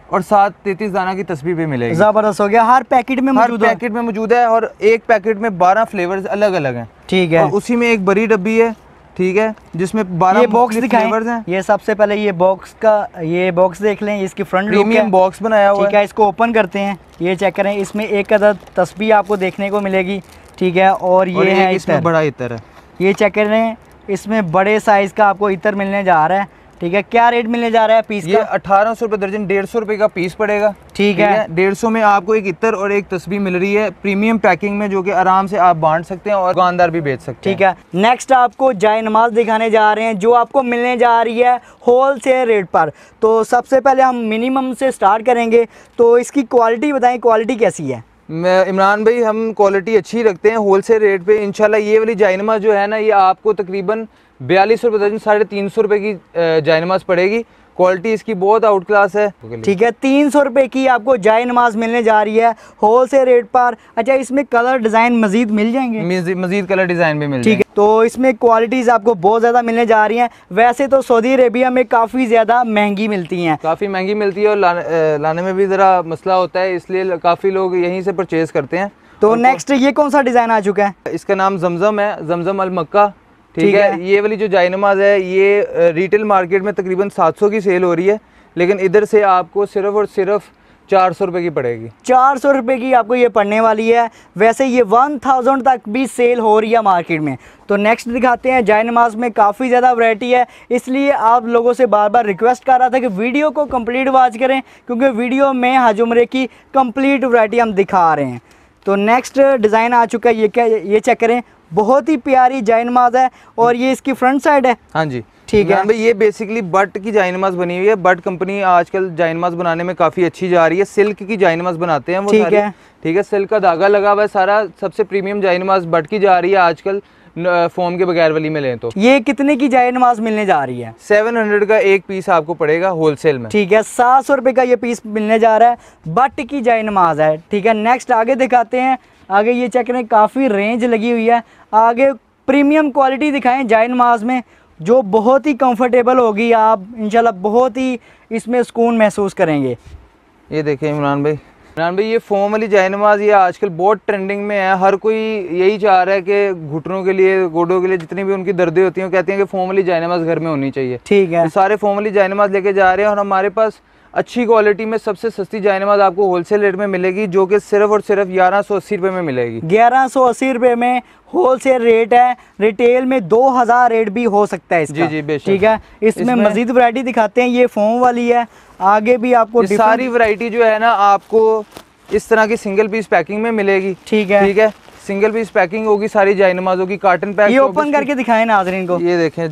और साथ तैतीस दाना की तस्बीह भी मिलेगी। जबरदस्त हो गया। हर पैकेट में हर मौजूद है? पैकेट में मौजूद है और एक पैकेट में बारह फ्लेवर्स अलग अलग हैं। ठीक है। और उसी में एक बड़ी डब्बी है, ठीक है, जिसमें बारह बॉक्स फ्लेवर्स हैं। ये सबसे पहले ये बॉक्स का ये बॉक्स देख लें, इसकी फ्रंट लुक है, प्रीमियम बॉक्स बनाया हुआ है। ठीक है, इसको ओपन करते हैं, ये चेक करें, इसमें एक अदद तस्बीह आपको देखने को मिलेगी। ठीक है, और ये है इसमें बड़ा इतर है, ये चेक करें, इसमें बड़े साइज का आपको इतर मिलने जा रहा है। ठीक है, क्या रेट मिलने जा रहा है पीस ये का? अठारह सौ रुपये दर्जन, डेढ़ सौ रुपये का पीस पड़ेगा। ठीक है, डेढ़ सौ में आपको एक इतर और एक तस्बीह मिल रही है प्रीमियम पैकिंग में, जो कि आराम से आप बांट सकते हैं और दुकानदार भी बेच सकते हैं। ठीक है, नेक्स्ट आपको जाय नमाज दिखाने जा रहे हैं जो आपको मिलने जा रही है होल सेल रेट पर। तो सबसे पहले हम मिनिमम से स्टार्ट करेंगे, तो इसकी क्वालिटी बताएं, क्वालिटी कैसी है? मैं इमरान भाई, हम क्वालिटी अच्छी रखते हैं होलसेल रेट पे इंशाल्लाह। ये वाली जायनमाज जो है ना, ये आपको तकरीबन बयालीस रुपये दर्जन, साढ़े तीन सौ रुपये की जायनमाज पड़ेगी। क्वालिटी इसकी बहुत आउट क्लास है। ठीक है, तीन सौ रुपये की आपको जाय नमाज मिलने जा रही है होलसेल रेट पर। अच्छा, इसमें कलर डिज़ाइन मजीद मिल जाएंगे? मजीद कलर डिज़ाइन भी मिल ठीक है, तो इसमें क्वालिटीज़ आपको बहुत ज़्यादा मिलने जा रही हैं। वैसे तो सऊदी अरेबिया में काफ़ी ज़्यादा महंगी मिलती हैं, काफ़ी महंगी मिलती है और लाने, लाने में भी ज़रा मसला होता है, इसलिए काफ़ी लोग यहीं से परचेज़ करते हैं। तो नेक्स्ट ये कौन सा डिज़ाइन आ चुका है? इसका नाम जमजम है, जमजम अल मक्का। ठीक है, है, ये वाली जो जायनमाज है ये रिटेल मार्केट में तकरीबन सात सौ की सेल हो रही है, लेकिन इधर से आपको सिर्फ और सिर्फ चार सौ रुपये की पड़ेगी। चार सौ रुपये की आपको ये पड़ने वाली है। वैसे ये वन थाउजेंड तक भी सेल हो रही है मार्केट में। तो नेक्स्ट दिखाते हैं, जायनमाज में काफ़ी ज़्यादा वैरायटी है, इसलिए आप लोगों से बार बार रिक्वेस्ट कर रहा था कि वीडियो को कंप्लीट वॉच करें, क्योंकि वीडियो में हज उम्रे की कंप्लीट वैरायटी हम दिखा रहे हैं। तो नेक्स्ट डिज़ाइन आ चुका है, ये क्या, ये चेक करें, बहुत ही प्यारी जायनमाज है और ये इसकी फ्रंट साइड है। हाँ जी, ठीक है भाई, ये बेसिकली बट की जायनमाज बनी हुई है। बट कंपनी आजकल जायनमाज बनाने में काफ़ी अच्छी जा रही है, सिल्क की जायनमाज बनाते हैं वो। ठीक है, ठीक है, सिल्क का धागा लगा हुआ है सारा। सबसे प्रीमियम जायनमाज बट की जा रही है आजकल, फोम के बगैर वाली में लें तो। ये कितने की जायनमाज मिलने जा रही है? सेवन हंड्रेड का एक पीस आपको पड़ेगा होलसेल में। ठीक है, सात सौ रुपये का ये पीस मिलने जा रहा है, बट की जायनमाज है। ठीक है, नेक्स्ट आगे दिखाते हैं। आगे ये चेक करें, काफ़ी रेंज लगी हुई है। आगे प्रीमियम क्वालिटी दिखाएं जायनमाज में, जो बहुत ही कंफर्टेबल होगी, आप इंशाल्लाह बहुत ही इसमें सुकून महसूस करेंगे। ये देखें इमरान भाई, इमरान भाई ये फोम वाली जायनमाज ये आजकल बहुत ट्रेंडिंग में है। हर कोई यही चाह रहा है कि घुटनों के लिए, गोडों के लिए जितनी भी उनकी दर्दें होती हैं, कहते हैं कि फोम वाली जायनमाज घर में होनी चाहिए। ठीक है, सारे फोम वाली जायनमाज लेके जा रहे हैं और हमारे पास अच्छी क्वालिटी में सबसे सस्ती जायनमाज आपको होलसेल रेट में मिलेगी, जो कि सिर्फ और सिर्फ ग्यारह सौ अस्सी रुपये में मिलेगी। ग्यारह सौ अस्सी रुपये में होलसेल रेट है। रिटेल में दो हज़ार रेट भी हो सकता है इसका। जी जी बेशक। ठीक है, इसमें मजीद वैरायटी दिखाते हैं। ये फोम वाली है, आगे भी आपको सारी वैरायटी जो है ना आपको इस तरह की सिंगल पीस पैकिंग में मिलेगी। ठीक है, ठीक है, सिंगल पीस पैकिंग होगी सारी जायनमाजों की, कार्टन पैक। ये ओपन करके दिखाएं नाज़रीन को। ये देखें,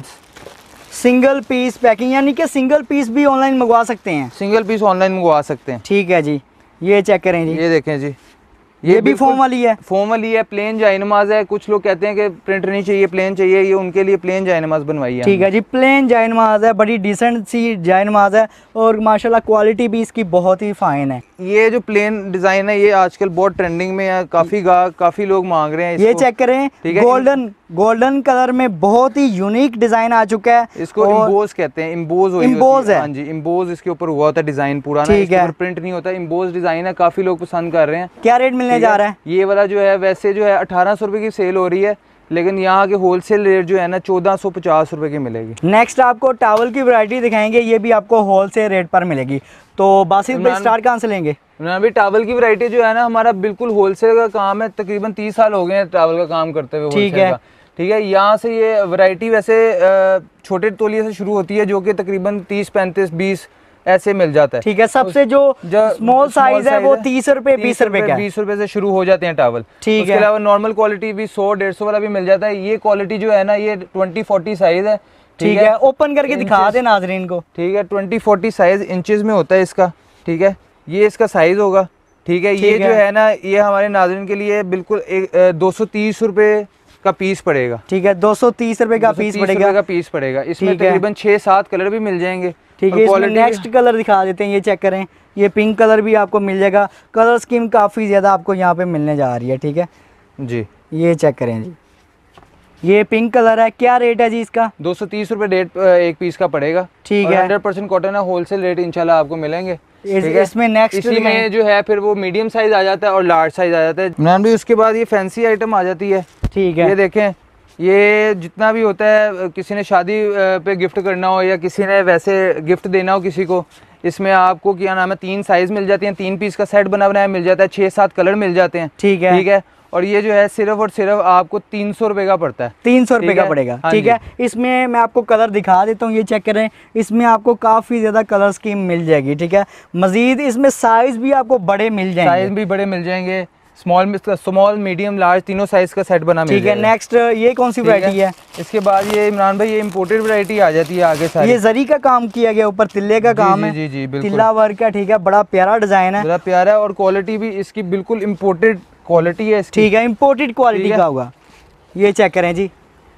सिंगल पीस पैकिंग, यानी कि सिंगल पीस भी ऑनलाइन मंगवा सकते हैं। सिंगल पीस ऑनलाइन मंगवा सकते हैं। ठीक है जी, ये चेक करें जी, ये देखें जी, ये, ये भी फोम वाली है। फोम वाली है, प्लेन जायनमाज है। कुछ लोग कहते हैं कि प्रिंट नहीं चाहिए, प्लेन चाहिए, ये उनके लिए प्लेन जायनमाज बनवाई है। ठीक है जी, प्लेन जायनमाज है, बड़ी डिसेंट सी जायनमाज है और माशाल्लाह क्वालिटी भी इसकी बहुत ही फाइन है। ये जो प्लेन डिजाइन है ये आजकल बहुत ट्रेंडिंग में है, काफी काफी लोग मांग रहे हैं इसको। ये चेक करें, गोल्डन गोल्डन कलर में बहुत ही यूनिक डिजाइन आ चुका है। इसको इम्बोज कहते हैं, इम्बोज इम्बोज है। हाँ जी, इम्बोज इसके ऊपर हुआ होता है डिजाइन पूरा। ठीक है, प्रिंट नहीं होता, इम्बोज डिजाइन है, काफी लोग पसंद कर रहे हैं। क्या रेट मिलने जा रहा है? ये वाला जो है वैसे जो है अठारह सौ रुपए की सेल हो रही है, लेकिन यहाँ के होलसेल रेट जो है ना चौदह सौ पचास रुपए की मिलेगी। नेक्स्ट आपको टावल की वैरायटी दिखाएंगे, ये भी आपको होलसेल रेट पर मिलेगी। तो बासित भाई स्टार्ट कहाँ से लेंगे? अभी टावल की वैरायटी जो है ना हमारा बिल्कुल होलसेल का काम है, तकरीबन तीस साल हो गए हैं टावल का काम करते हुए। ठीक है, ठीक है, यहाँ से ये वैरायटी वैसे छोटे तौलिए से शुरू होती है, जो कि तकरीबन तीस पैंतीस बीस ऐसे मिल जाता है। ठीक है, सबसे जो स्मॉल साइज है वो तीस रुपए बीस रुपए का, बीस रुपए से शुरू हो जाते हैं टावल। ठीक है, उसके अलावा नॉर्मल क्वालिटी भी सौ डेढ़ सौ वाला भी मिल जाता है। ये क्वालिटी जो है ना ये ट्वेंटी फोर्टी साइज है। ठीक है, ओपन करके दिखा दे नाजरीन को। ठीक है, ट्वेंटी फोर्टी साइज इंचेस में होता है इसका। ठीक है, ये इसका साइज होगा। ठीक है, ये जो है ना ये हमारे नाजरीन के लिए बिल्कुल दो सौ तीस रुपए का पीस पड़ेगा। ठीक है, दो सौ तीस रुपए का पीस पड़ेगा का पीस पड़ेगा। इसमें तकरीबन छह सात कलर भी मिल जाएंगे। ठीक है, इसमें नेक्स्ट कलर दिखा देते हैं, ये चेक करें, ये पिंक कलर भी आपको मिल जाएगा। कलर स्कीम काफ़ी ज़्यादा आपको यहाँ पे मिलने जा रही है। ठीक है जी, ये चेक करें जी, ये पिंक कलर है, क्या रेट है जी इसका? दो सौ तीस रुपये रेट एक पीस का पड़ेगा। ठीक है, हंड्रेड परसेंट कॉटन है, होलसेल रेट इंशाल्लाह आपको मिलेंगे। इस, इसमें नेक्स्ट इसी में जो है फिर वो मीडियम साइज आ जाता है और लार्ज साइज आ जाता है इमरान भाई। उसके बाद ये फैंसी आइटम आ जाती है। ठीक है, ये देखें, ये जितना भी होता है, किसी ने शादी पे गिफ्ट करना हो या किसी ने वैसे गिफ्ट देना हो किसी को, इसमें आपको क्या नाम है तीन साइज मिल जाती हैं, तीन पीस का सेट बना बनाया मिल जाता है, छः सात कलर मिल जाते हैं। ठीक है, ठीक है। और ये जो है सिर्फ और सिर्फ आपको तीन सौ रुपये का पड़ता है, तीन सौ रुपये का पड़ेगा। ठीक है, इसमें मैं आपको कलर दिखा देता हूँ, ये चेक करें, इसमें आपको काफ़ी ज़्यादा कलर स्कीम मिल जाएगी। ठीक है, मजीद इसमें साइज़ भी आपको बड़े मिल जाएंगे, साइज़ भी बड़े मिल जाएंगे, स्मॉल स्मॉल मीडियम लार्ज तीनों साइज का सेट बना मिल जाएगा। ठीक है, नेक्स्ट ये कौन सी वैरायटी है? इसके बाद ये इमरान भाई ये इम्पोर्टेड वैरायटी आ जाती है आगे सारी। ये जरी का काम किया गया, ऊपर तिल्ले का काम है। जी जी बिल्कुल, तिल्ला वर्क का। ठीक है, बड़ा प्यारा डिजाइन है, बड़ा प्यारा है और क्वालिटी भी इसकी बिल्कुल इम्पोर्टेड क्वालिटी है इसकी। ठीक है, इम्पोर्टेड क्वालिटी का होगा। ये चेक करें जी,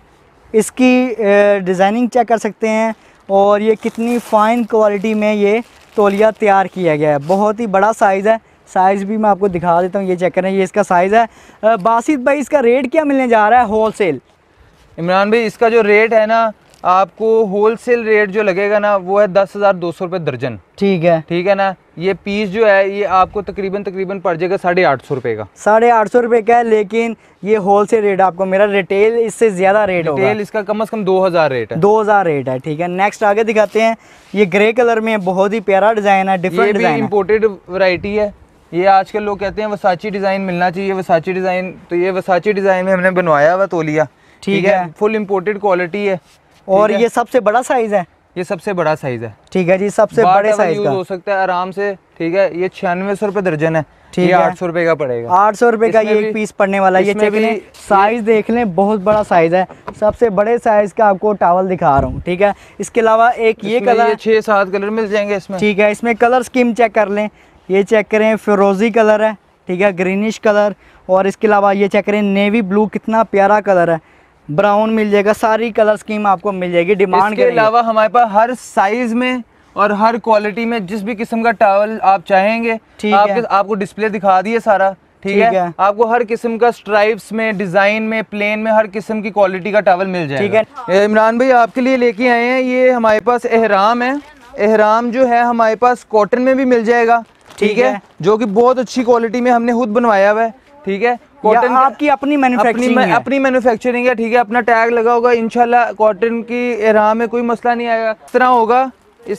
इसकी डिज़ाइनिंग चेक कर सकते हैं और ये कितनी फाइन क्वालिटी में ये तौलिया तैयार किया गया है। बहुत ही बड़ा साइज़ है, साइज़ भी मैं आपको दिखा देता हूँ। ये चेक करें, ये इसका साइज़ है। बासित भाई इसका रेट क्या मिलने जा रहा है होलसेल? इमरान भाई इसका जो रेट है ना, आपको होलसेल रेट जो लगेगा ना वो है दस हज़ार दो सौ रुपये दर्जन। ठीक है, ठीक है ना। ये पीस जो है ये आपको तकरीबन तकरीबन पड़ जाएगा साढ़े आठ सौ रुपये का, साढ़े आठ सौ रुपये का है। लेकिन ये होलसेल रेट आपको, मेरा रिटेल इससे ज़्यादा रेट होगा। रिटेल इसका कम से कम दो हज़ार रेट है, दो हज़ार रेट है। ठीक है, नेक्स्ट आगे दिखाते हैं। ये ग्रे कलर में बहुत ही प्यारा डिज़ाइन है, डिफरेंट डिज़ाइन है, इम्पोर्टेड वैरायटी है। ये आजकल लोग कहते हैं वसाची डिज़ाइन मिलना चाहिए, वसाची डिज़ाइन, तो ये वसाची डिज़ाइन में हमने बनवाया हुआ तौलिया। ठीक है, फुल इम्पोर्टेड क्वालिटी है। और ये सबसे बड़ा साइज़ है, ये सबसे बड़ा साइज़ है। ठीक है जी, सबसे बड़े साइज़ का हो सकता है आराम से। ठीक है, ये छियानवे सौ रुपये दर्जन है। ठीक है, आठ सौ रुपये का पड़ेगा, आठ सौ रुपये का ये एक पीस पड़ने वाला है। ये चेक लें, साइज़ देख लें, बहुत बड़ा साइज़ है, सबसे बड़े साइज़ का आपको टॉवल दिखा रहा हूँ। ठीक है, इसके अलावा एक ये कलर, छः सात कलर मिल जाएंगे इसमें। ठीक है, इसमें कलर स्कीम चेक कर लें, ये चेक करें, फिरोजी कलर है। ठीक है, ग्रीनिश कलर, और इसके अलावा ये चेक करें नेवी ब्लू, कितना प्यारा कलर है, ब्राउन मिल जाएगा, सारी कलर स्कीम आपको मिल जाएगी डिमांड के अलावा हमारे पास हर साइज में और हर क्वालिटी में जिस भी किस्म का टॉवल आप चाहेंगे, ठीक है, आपको डिस्प्ले दिखा दिए सारा। ठीक है, है, आपको हर किस्म का स्ट्राइप्स में, डिजाइन में, प्लेन में, हर किस्म की क्वालिटी का टॉवल मिल जाएगा। ठीक है, इमरान भाई आपके लिए लेके आए हैं, ये हमारे पास एहराम है। एहराम जो है हमारे पास कॉटन में भी मिल जाएगा। ठीक है, जो कि बहुत अच्छी क्वालिटी में हमने खुद बनवाया हुआ है। ठीक है, कॉटन आपकी अपनी मैन्युफैक्चरिंग है, अपनी मैन्युफैक्चरिंग है। ठीक है, अपना टैग लगा होगा, इंशाल्लाह कॉटन की एहराम में कोई मसला नहीं आएगा। इस तरह होगा, इस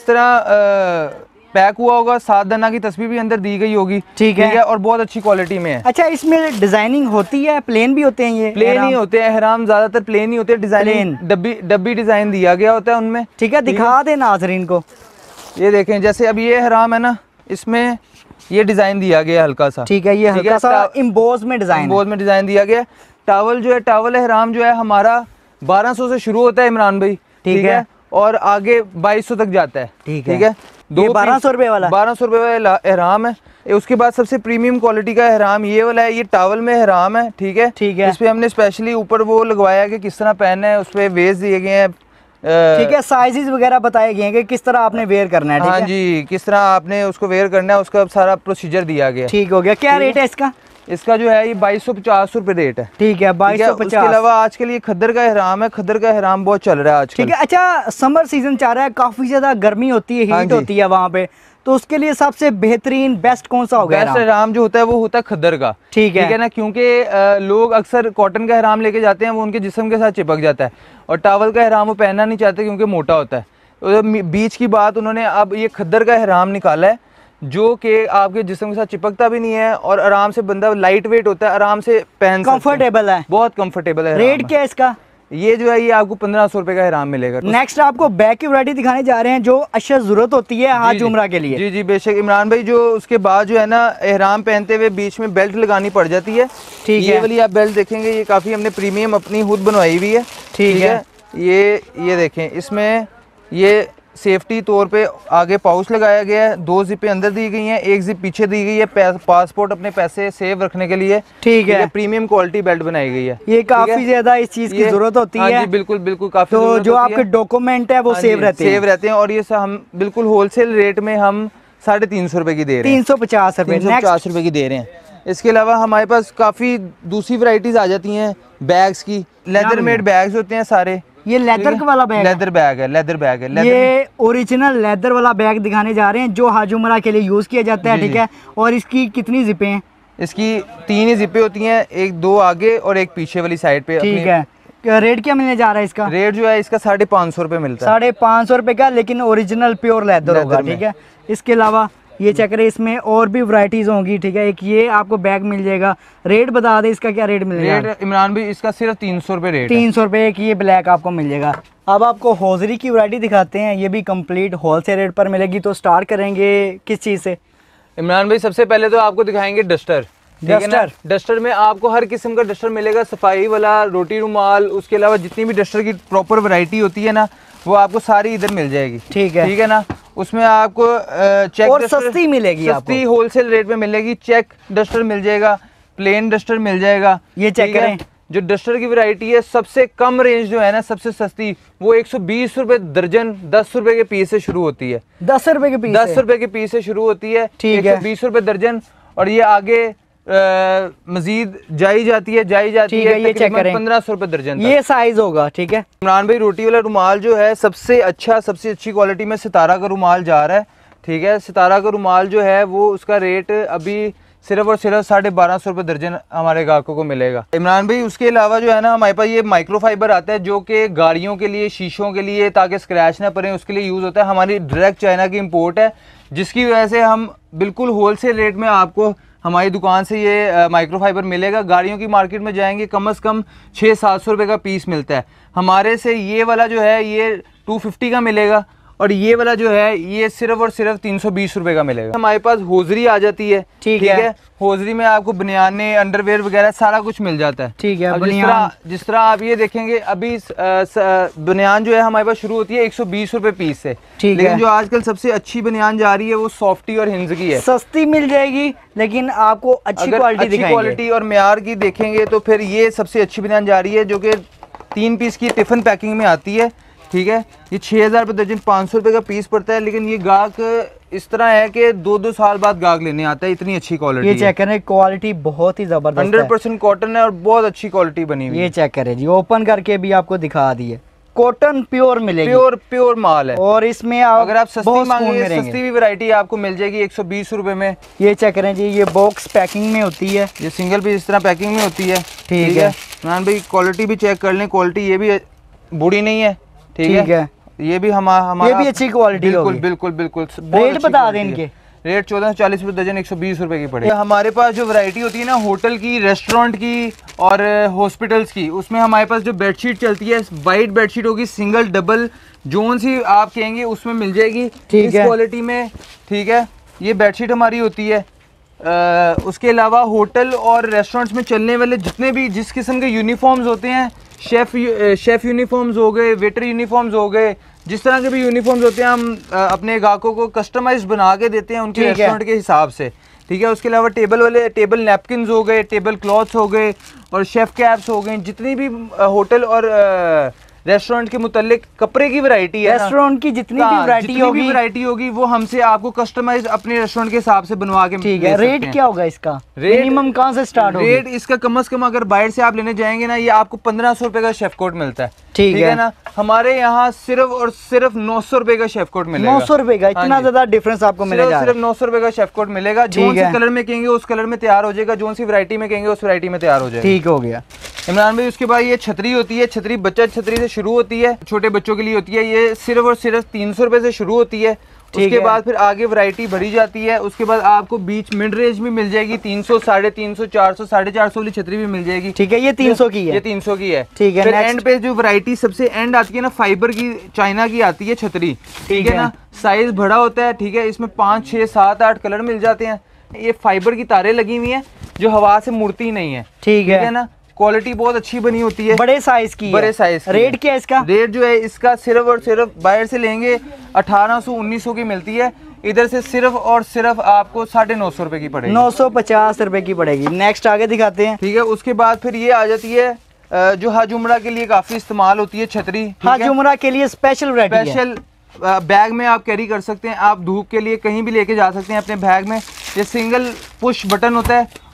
तरह पैक हुआ होगा, सात दाना की तस्वीर भी अंदर दी गई होगी। ठीक है, और बहुत अच्छी क्वालिटी में है। अच्छा, इसमें डिजाइनिंग होती है, प्लेन भी होते हैं? ये प्लेन ही होते हैं, एहराम ज्यादातर प्लेन ही होते हैं। डिजाइन डब्बी डब्बी डिजाइन दिया गया होता है उनमें। ठीक है, दिखा दे नाज़रीन को। ये देखें, जैसे अब ये एहराम है ना, इसमें ये डिजाइन दिया गया हल्का सा। ठीक है, ये हल्का सा इम्बोज में डिजाइन, इम्बोज में डिजाइन दिया गया। टॉवल जो है, टॉवल एहराम जो है हमारा बारह सौ से शुरू होता है इमरान भाई। ठीक है, और आगे बाईस सौ तक जाता है। ठीक है, दो बारह सौ रुपए वाला, बारह सौ रुपए वाला एहराम है। उसके बाद सबसे प्रीमियम क्वालिटी का एहराम ये वाला है, ये टॉवल में एहराम है। ठीक है, ठीक है, इस पे हमने स्पेशली ऊपर वो लगवाया कि किस तरह पहनना है, उस पे वेज दिए गए हैं। ठीक है, साइजेस वगैरह बताए गए हैं कि किस तरह आपने वेयर करना है। हाँ जी, किस तरह आपने उसको वेयर करना है, उसका सारा प्रोसीजर दिया गया। ठीक हो गया, क्या रेट है इसका? इसका जो है ये बाईस सौ पचास रुपए रेट है। ठीक है, बाईस सौ पचास। उसके अलावा आजकल ये खद्दर का एहराम है, खद्दर का एहराम बहुत चल रहा है आजकल। ठीक है, अच्छा समर सीजन चाह रहा है, काफी ज्यादा गर्मी होती है, हीट होती है वहाँ पे, तो उसके लिए सबसे बेहतरीन बेस्ट कौन सा होगा? बेस्ट एहराम जो होता है वो होता है खद्दर का। ठीक है, ठीक है ना, क्योंकि लोग अक्सर कॉटन का एहराम लेके जाते हैं, वो उनके जिस्म के साथ चिपक जाता है, और टॉवल का एहराम वो पहनना नहीं चाहते क्योंकि मोटा होता है। तो बीच की बात उन्होंने अब ये खद्दर का एहराम निकाला है, जो कि आपके जिस्म के साथ चिपकता भी नहीं है और आराम से बंदा लाइट वेट होता है, आराम से पहन कंफर्टेबल है, बहुत कंफर्टेबल है। रेट क्या है इसका? ये जो है ये आपको पंद्रह सौ रुपए का एहराम मिलेगा। नेक्स्ट आपको बैग की वैरायटी दिखाने जा रहे हैं जो अशद जरूरत होती है हाथ जुमरा के लिए। जी जी बेशक इमरान भाई, जो उसके बाद जो है ना एहराम पहनते हुए बीच में बेल्ट लगानी पड़ जाती है। ठीक है, ये वाली आप बेल्ट देखेंगे, ये काफ़ी हमने प्रीमियम अपनी खुद बनवाई हुई है। ठीक है, ये ये देखें, इसमें ये सेफ्टी तौर पे आगे पाउच लगाया गया है, दो जिपें अंदर दी गई हैं, एक जिप पीछे दी गई है, पासपोर्ट अपने पैसे सेव रखने के लिए। ठीक है, प्रीमियम क्वालिटी बेल्ट बनाई गई है। ये काफी ज्यादा इस चीज की जरूरत होती है। जी बिल्कुल बिल्कुल, काफी तो जो आपके डॉक्यूमेंट है वो सेव रहते हैं, सेव रहते हैं और ये हम बिल्कुल होलसेल रेट में हम साढ़े तीन सौ रुपए की दे रहे हैं, तीन सौ पचास रुपए पचास रुपए की दे रहे हैं। इसके अलावा हमारे पास काफ़ी दूसरी वैरायटीज आ जाती हैं बैग्स की। लेदर मेड बैग्स होते हैं सारे। ये लेदर वाला बैग लेदर बैग है, लेदर बैग है। लेदर ये ओरिजिनल लेदर वाला बैग दिखाने जा रहे हैं जो हज उम्रा के लिए यूज़ किया जाता है, ठीक है। और इसकी कितनी जिपें हैं? इसकी तीन ही जिपें होती हैं, एक दो आगे और एक पीछे वाली साइड पे। ठीक है। रेट क्या मिलने जा रहा है इसका? रेट जो है इसका साढ़े पाँच सौ रुपये मिलता है। साढ़े पाँच सौ रुपये का, लेकिन ओरिजिनल प्योर लेदर होगा, ठीक है। इसके अलावा ये चेक करें, इसमें और भी वैरायटीज होंगी, ठीक है। एक ये आपको बैग मिल जाएगा। रेट बता दे इसका, क्या रेट मिलेगा? रेट इमरान भाई इसका सिर्फ तीन सौ रुपये रेट तीन सौ रुपये एक ये ब्लैक आपको मिल जाएगा। अब आपको हौजरी की वैरायटी दिखाते हैं, ये भी कंप्लीट होलसेल रेट पर मिलेगी। तो स्टार्ट करेंगे किस चीज़ से इमरान भाई? सबसे पहले तो आपको दिखाएंगे डस्टर। डस्टर डस्टर में आपको हर किस्म का डस्टर मिलेगा, सफाई वाला, रोटी रुमाल, उसके अलावा जितनी भी डस्टर की प्रॉपर वैरायटी होती है ना, वो आपको सारी इधर मिल जाएगी, ठीक है ठीक है ना। उसमें आपको चेक और सस्ती मिलेगी, सस्ती होलसेल रेट में मिलेगी। चेक डस्टर मिल जाएगा, प्लेन डस्टर मिल जाएगा। ये चेक करें, जो डस्टर की वैरायटी है सबसे कम रेंज जो है ना, सबसे सस्ती, वो एक सौ बीस रुपए दर्जन, दस रुपए के पीस से शुरू होती है। दस रुपए के पीस दस रुपए के पीस से शुरू होती है, ठीक है। एक सौ बीस रुपए दर्जन। और ये आगे मजीद जाई जाती है जाई जाती है, ये चेक करें, पंद्रह सौ रुपए दर्जन ये साइज होगा, ठीक है। इमरान भाई रोटी वाला रुमाल जो है सबसे अच्छा, सबसे अच्छी क्वालिटी में सितारा का रुमाल जा रहा है, ठीक है। सितारा का रुमाल जो है वो उसका रेट अभी सिर्फ और सिर्फ साढ़े बारह सौ रुपये दर्जन हमारे ग्राहकों को मिलेगा इमरान भाई। उसके अलावा जो है ना, हमारे पास ये माइक्रो फाइबर आता है जो कि गाड़ियों के लिए, शीशों के लिए, ताकि स्क्रैच ना पड़े, उसके लिए यूज़ होता है। हमारी डायरेक्ट चाइना की इम्पोर्ट है, जिसकी वजह से हम बिल्कुल होलसेल रेट में आपको हमारी दुकान से ये माइक्रो फाइबर मिलेगा। गाड़ियों की मार्केट में जाएंगे कम से कम छः सात सौ रुपये का पीस मिलता है, हमारे से ये वाला जो है ये टू फिफ्टी का मिलेगा, और ये वाला जो है ये सिर्फ और सिर्फ तीन सौ बीस रुपए का मिलेगा। हमारे पास होजरी आ जाती है, ठीक है, है? होजरी में आपको बनियाने, अंडरवेयर वगैरह सारा कुछ मिल जाता है, ठीक है। जिस तरह जिस तरह आप ये देखेंगे अभी बनियान जो है हमारे पास शुरू होती है एक सौ बीस रुपए पीस से, ठीक है। लेकिन जो आजकल सबसे अच्छी बनियान जा रही है वो सॉफ्टी और हिंज की है, सस्ती मिल जाएगी, लेकिन आपको अच्छी क्वालिटी अच्छी क्वालिटी और मेयार की देखेंगे तो फिर ये सबसे अच्छी बनियान जा रही है, जो कि तीन पीस की टिफिन पैकिंग में आती है, ठीक है। ये छः हज़ार रुपये दर्जन, पाँच सौ रुपये का पीस पड़ता है, लेकिन ये गाहक इस तरह है कि दो दो साल बाद गाहक लेने आता है, इतनी अच्छी क्वालिटी। ये चेक करें, क्वालिटी बहुत ही ज़बरदस्त, हंड्रेड परसेंट कॉटन है और बहुत अच्छी क्वालिटी बनी हुई है। ये चेक करें जी, ओपन करके भी आपको दिखा दी है, कॉटन प्योर मिलेगी, प्योर प्योर माल है। और इसमें आप अगर आप सस्ती मांगेंगे, सस्ती भी वैरायटी आपको मिल जाएगी एक सौ बीस रुपये में। ये चेक करें जी, ये बॉक्स पैकिंग में होती है, ये सिंगल पीस इस तरह पैकिंग में होती है, ठीक है। मान भाई क्वालिटी भी चेक कर लें, क्वालिटी ये भी बुरी नहीं है, ठीक है। ये भी हमारा ये भी अच्छी क्वालिटी, बिल्कुल बिल्कुल बिल्कुल। रेट बता दें इनके? रेट चौदह सौ चालीस रुपये दर्जन, एक सौ बीस रुपये की पड़ेगी। हमारे पास जो वैरायटी होती है ना होटल की, रेस्टोरेंट की और हॉस्पिटल्स की, उसमें हमारे पास जो बेडशीट चलती है, वाइट बेडशीट होगी, सिंगल डबल जोन सी आप कहेंगे उसमें मिल जाएगी, ठीक है, क्वालिटी में, ठीक है। ये बेडशीट हमारी होती है। आ, उसके अलावा होटल और रेस्टोरेंट्स में चलने वाले जितने भी जिस किस्म के यूनिफॉर्म्स होते हैं, शेफ शेफ यूनिफॉर्म्स हो गए, वेटर यूनिफॉर्म्स हो गए, जिस तरह के भी यूनिफॉर्म्स होते हैं हम अपने ग्राहकों को कस्टमाइज बना के देते हैं उनके रेस्टोरेंट के हिसाब से, ठीक है। उसके अलावा टेबल वाले टेबल नैपकिन्स हो गए, टेबल क्लॉथ्स हो गए और शेफ कैप्स हो गए, जितनी भी होटल और रेस्टोरेंट के मुतालिक कपड़े की वैरायटी है, रेस्टोरेंट की जितनी भी वैरायटी होगी वैरायटी होगी वो हमसे आपको कस्टमाइज अपने रेस्टोरेंट के हिसाब से बनवा के, ठीक है। रेट क्या होगा इसका? मिनिमम कहाँ से स्टार्ट होगा? रेट इसका कम से कम अगर बाहर से आप लेने जाएंगे ना, ये आपको पंद्रह सौ रुपए का शेफ कोट मिलता है, ठीक है ना। हमारे यहाँ सिर्फ और सिर्फ नौ सौ रुपए का शेफ कोट मिलेगा। नौ सौ रुपए का, इतना ज्यादा डिफरेंस आपको मिलेगा? सिर्फ नौ सौ रुपए का शेफ कोट मिलेगा, जो सी कलर में कहेंगे उस कलर में तैयार हो जाएगा, जो सी वैरायटी में कहेंगे उस वैरायटी में तैयार हो जाएगा, ठीक हो गया इमरान भाई। उसके बाद ये छतरी होती है, छतरी बच्चा छतरी से शुरू होती है, छोटे बच्चों के लिए होती है, ये सिर्फ और सिर्फ तीन सौ रुपए से शुरू होती है। उसके बाद फिर आगे वैरायटी बढ़ी जाती है, उसके बाद आपको बीच मिड रेंज में मिल जाएगी, तीन सौ, साढ़े तीन सौ, चार सौ, साढ़े चार सौ वाली छतरी भी मिल जाएगी, ठीक है। ये तीन सौ की है, ये तीन सौ की है, ठीक है। फिर एंड पे जो वैरायटी सबसे एंड आती है ना, फाइबर की, चाइना की आती है छतरी, ठीक है ना। साइज बड़ा होता है, ठीक है, इसमें पाँच छः सात आठ कलर मिल जाते हैं। ये फाइबर की तारें लगी हुई है जो हवा से मुड़ती नहीं है, ठीक है ना। क्वालिटी बहुत अच्छी बनी होती है, बड़े साइज की, बड़े साइज। रेट क्या है इसका? रेट जो है इसका सिर्फ और सिर्फ बाहर से लेंगे अठारह सौ उन्नीस सौ की मिलती है, इधर से सिर्फ और सिर्फ आपको साढ़े नौ सौ रुपए की पड़ेगी, नौ सौ पचास रुपए की पड़ेगी। नेक्स्ट आगे दिखाते हैं, ठीक है। उसके बाद फिर ये आ जाती है जो हज उम्रा के लिए काफी इस्तेमाल होती है छतरी, हज उम्रा के लिए स्पेशल स्पेशल बैग में आप कैरी कर सकते हैं, आप धूप के लिए कहीं भी लेके जा सकते हैं अपने बैग में। ये सिंगल पुश बटन होता है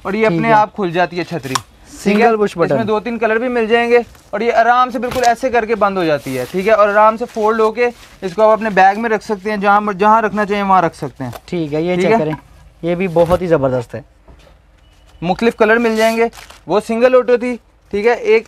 और ये अपने आप खुल जाती है छतरी, सिंगल पुश बटन। इसमें दो तीन कलर भी मिल जाएंगे और ये आराम से बिल्कुल ऐसे करके बंद हो जाती है, ठीक है। और आराम से फोल्ड होके इसको आप अपने बैग में रख सकते हैं, जहाँ जहाँ रखना चाहिए वहाँ रख सकते हैं, ठीक है। ये चेक करें, ये भी बहुत ही ज़बरदस्त है। मुख्तलिफ कलर मिल जाएंगे। वो सिंगल ऑटो थी, ठीक है, एक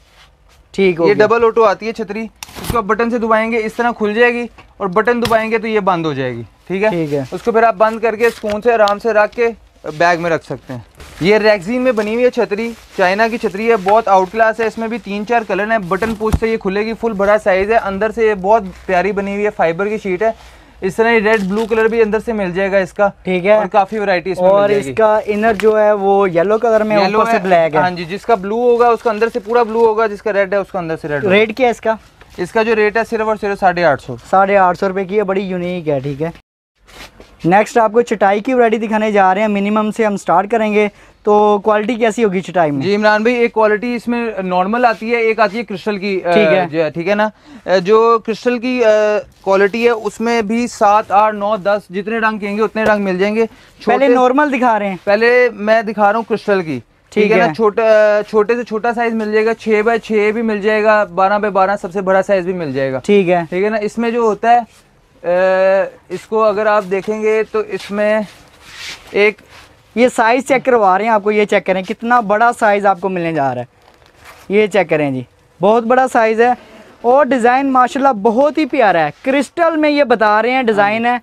ठीक, ये डबल ऑटो आती है छतरी, इसको आप बटन से दबाएंगे इस तरह खुल जाएगी और बटन दबाएंगे तो ये बंद हो जाएगी, ठीक है, ठीक है। उसको फिर आप बंद करके सुकून से आराम से रख के बैग में रख सकते हैं। ये रेक्सीन में बनी हुई है छतरी, चाइना की छतरी है, बहुत आउट क्लास है। इसमें भी तीन चार कलर हैं। बटन पुश से ये खुलेगी, फुल बड़ा साइज़ है, अंदर से ये बहुत प्यारी बनी हुई है, फाइबर की शीट है। इस तरह रेड ब्लू कलर भी अंदर से मिल जाएगा इसका, ठीक है, और काफी वैरायटी इसमें और मिल जाएगी। इसका इनर जो है वो येलो कलर में, ऊपर से ब्लैक है। हाँ जी, जिसका ब्लू होगा उसका अंदर से पूरा ब्लू होगा, जिसका रेड है उसका अंदर से रेड। रेट क्या है इसका? इसका जो रेट है सिर्फ और सिर्फ साढ़े आठ सौ साढ़े आठ सौ रुपये की है, बड़ी यूनिक है, ठीक है। नेक्स्ट आपको चटाई की वैरायटी दिखाने जा रहे हैं। मिनिमम से हम स्टार्ट करेंगे, तो क्वालिटी कैसी होगी चटाई में? जी इमरान भाई, एक क्वालिटी इसमें नॉर्मल आती है, एक आती है क्रिस्टल की, ठीक है, ठीक है ना। जो क्रिस्टल की क्वालिटी है उसमें भी सात आठ नौ दस जितने रंग कहेंगे उतने रंग मिल जाएंगे। पहले नॉर्मल दिखा रहे हैं, पहले मैं दिखा रहा हूँ क्रिस्टल की, ठीक है ना। छोटा छोटे से छोटा साइज मिल जाएगा, छः बाय छः भी मिल जाएगा, बारह बाय बारह सबसे बड़ा साइज भी मिल जाएगा, ठीक है, ठीक है ना। इसमें जो होता है आ, इसको अगर आप देखेंगे तो इसमें एक ये साइज चेक करवा रहे हैं आपको, ये चेक करें कितना बड़ा साइज आपको मिलने जा रहा है। ये चेक करें जी, बहुत बड़ा साइज है और डिज़ाइन माशाल्लाह बहुत ही प्यारा है। क्रिस्टल में ये बता रहे हैं डिज़ाइन है,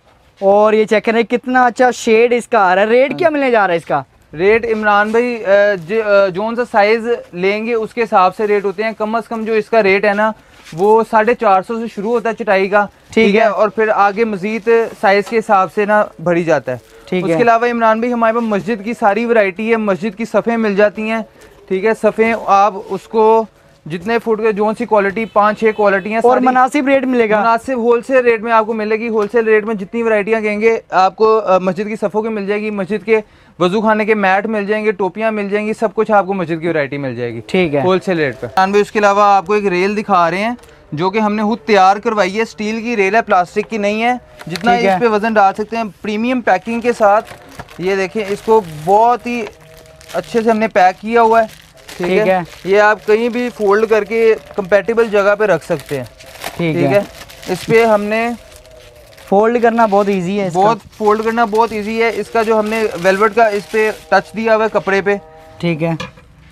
और ये चेक करें कितना अच्छा शेड इसका आ रहा है। रेट क्या मिलने जा रहा है इसका? रेट इमरान भाई जो सा साइज लेंगे उसके हिसाब से रेट होते हैं। कम अज कम जो इसका रेट है ना वो साढ़े चार सौ से शुरू होता है चटाई का, ठीक है, और फिर आगे मजीद साइज के हिसाब से ना भरी जाता है, ठीक है। उसके अलावा इमरान भाई हमारे पास मस्जिद की सारी वैरायटी है, मस्जिद की सफ़े मिल जाती हैं, ठीक है। सफ़े आप उसको जितने फुट के जो सी क्वालिटी, पाँच छः क्वालिटी हैं, और मुनासिब रेट मिलेगा, मुनासिब होलसेल रेट में आपको मिलेगी। होलसेल रेट में जितनी वैरायटियाँ कहेंगे आपको मस्जिद की सफ़ों की मिल जाएगी, मस्जिद के वजू खाने के मैट मिल जाएंगे, टोपियाँ मिल जाएंगी, सब कुछ आपको मस्जिद की वैरायटी मिल जाएगी, ठीक है, होलसेल रेट पर। उसके अलावा आपको एक रेल दिखा रहे हैं जो कि हमने खुद तैयार करवाई है, स्टील की रेल है, प्लास्टिक की नहीं है। जितना इस पे वजन डाल सकते हैं, प्रीमियम पैकिंग के साथ। ये देखें, इसको बहुत ही अच्छे से हमने पैक किया हुआ है, ठीक है? है ये आप कहीं भी फोल्ड करके कंपैटिबल जगह पे रख सकते हैं, ठीक है, है? इस पे हमने फोल्ड करना बहुत इजी है, बहुत फोल्ड करना बहुत इजी है। इसका जो हमने वेलवेट का इस पे टच दिया हुआ है कपड़े पे, ठीक है।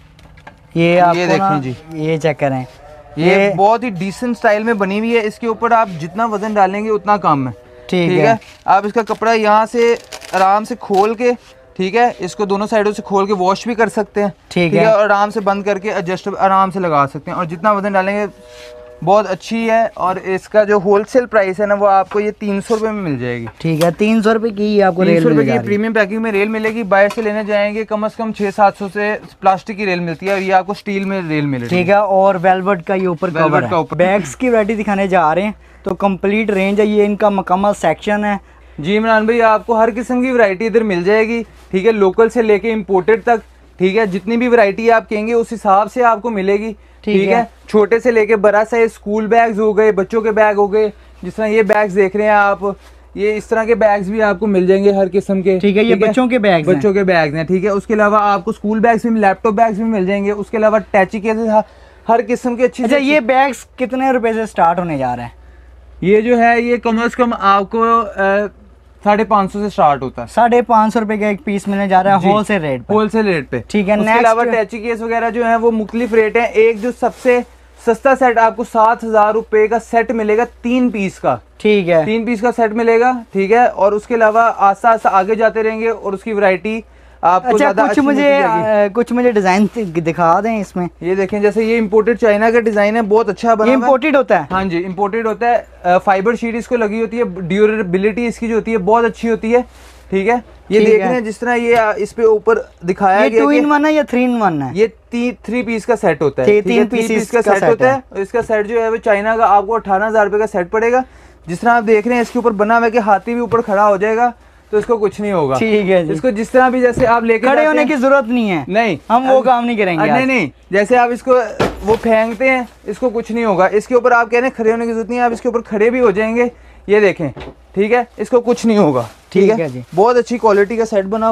ये आप ये देखें जी, ये चेक करें, ये, ये बहुत ही डिसेंट स्टाइल में बनी हुई है। इसके ऊपर आप जितना वजन डालेंगे उतना कम है, ठीक है? है आप इसका कपड़ा यहाँ से आराम से खोल के, ठीक है, इसको दोनों साइडों से खोल के वॉश भी कर सकते हैं, ठीक है, और आराम से बंद करके एडजस्ट आराम से लगा सकते हैं। और जितना वजन डालेंगे बहुत अच्छी है। और इसका जो होलसेल प्राइस है ना वो आपको ये तीन सौ रुपये में मिल जाएगी, ठीक है। तीन सौ रुपये की आपको तीन सौ रुपये की प्रीमियम पैकिंग में रेल मिलेगी। बाहर से लेने जाएंगे कम से कम छः सात सौ से प्लास्टिक की रेल मिलती है, और ये आपको स्टील में रेल मिलेगी, ठीक है। और वेलवेट का ये ऊपर कवर है। बैग्स की वैरायटी दिखाने जा रहे हैं, तो कंप्लीट रेंज है, ये इनका मुकम्मल सेक्शन है। जी इमरान भाई, आपको हर किस्म की वैरायटी इधर मिल जाएगी, ठीक है, लोकल से लेके इम्पोर्टेड तक, ठीक है। जितनी भी वैरायटी आप कहेंगे उस हिसाब से आपको मिलेगी, ठीक है, है? छोटे से लेके बड़ा साइज, स्कूल बैग्स हो गए, बच्चों के बैग हो गए, जिस तरह ये बैग्स देख रहे हैं आप, ये इस तरह के बैग्स भी आपको मिल जाएंगे हर किस्म के, ठीक है। ये बच्चों के बैग्स बच्चों के बैग्स हैं, ठीक है। उसके अलावा आपको स्कूल बैग्स भी, लैपटॉप बैग्स भी मिल जाएंगे। उसके अलावा टैची केसेस, हर किस्म के अच्छे। अच्छा, ये बैग्स कितने रुपए से स्टार्ट होने जा रहे हैं? ये जो है ये कम से कम आपको साढ़े पाँच सौ से स्टार्ट होता है। साढ़े पाँच सौ रुपए का एक पीस मिलने जा रहा है होलसेल रेट पे, होलसेल रेट पे, ठीक है। उसके अलावा टैची केस वगैरह जो है वो मुख्तलिफ रेट है। एक जो सबसे सस्ता सेट आपको सात हजार रुपए का सेट मिलेगा, तीन पीस का, ठीक है, तीन पीस का सेट मिलेगा, ठीक है। और उसके अलावा आस्ता आस्ता आगे जाते रहेंगे और उसकी वैरायटी आपको अच्छा, कुछ मुझे आ, कुछ मुझे डिजाइन दिखा दें इसमें। ये देखें, जैसे ये इंपोर्टेड चाइना का डिजाइन है, बहुत अच्छा बना। ये इंपोर्टेड होता है? हाँ जी, इंपोर्टेड होता है। फाइबर शीट इसको लगी होती है, ड्यूरेबिलिटी इसकी जो होती है बहुत अच्छी होती है, ठीक है। ये देख रहे हैं जिस तरह ये इस पे ऊपर दिखाया गया, टू इन वन है या थ्री इन वन है? ये ती, थ्री पीस का सेट होता है, तीन पीस का सेट होता है। इसका सेट जो है वो चाइना का आपको अठारह हजार रुपए का सेट पड़ेगा। जिस तरह आप देख रहे हैं इसके ऊपर बना हुआ है कि हाथी भी ऊपर खड़ा हो जाएगा, तो इसको कुछ नहीं होगा, ठीक है जी। इसको जिस तरह भी जैसे आप लेके खड़े होने की जरूरत नहीं है, नहीं, हम वो काम नहीं करेंगे। नहीं नहीं, जैसे आप इसको वो फेंकते हैं, इसको कुछ नहीं होगा। इसके ऊपर आप कह रहे हैं खड़े होने की जरूरत नहीं है, आप इसके ऊपर खड़े भी हो जाएंगे, ये देखें, ठीक है, इसको कुछ नहीं होगा, ठीक है जी। बहुत अच्छी क्वालिटी का सेट बना हुआ है।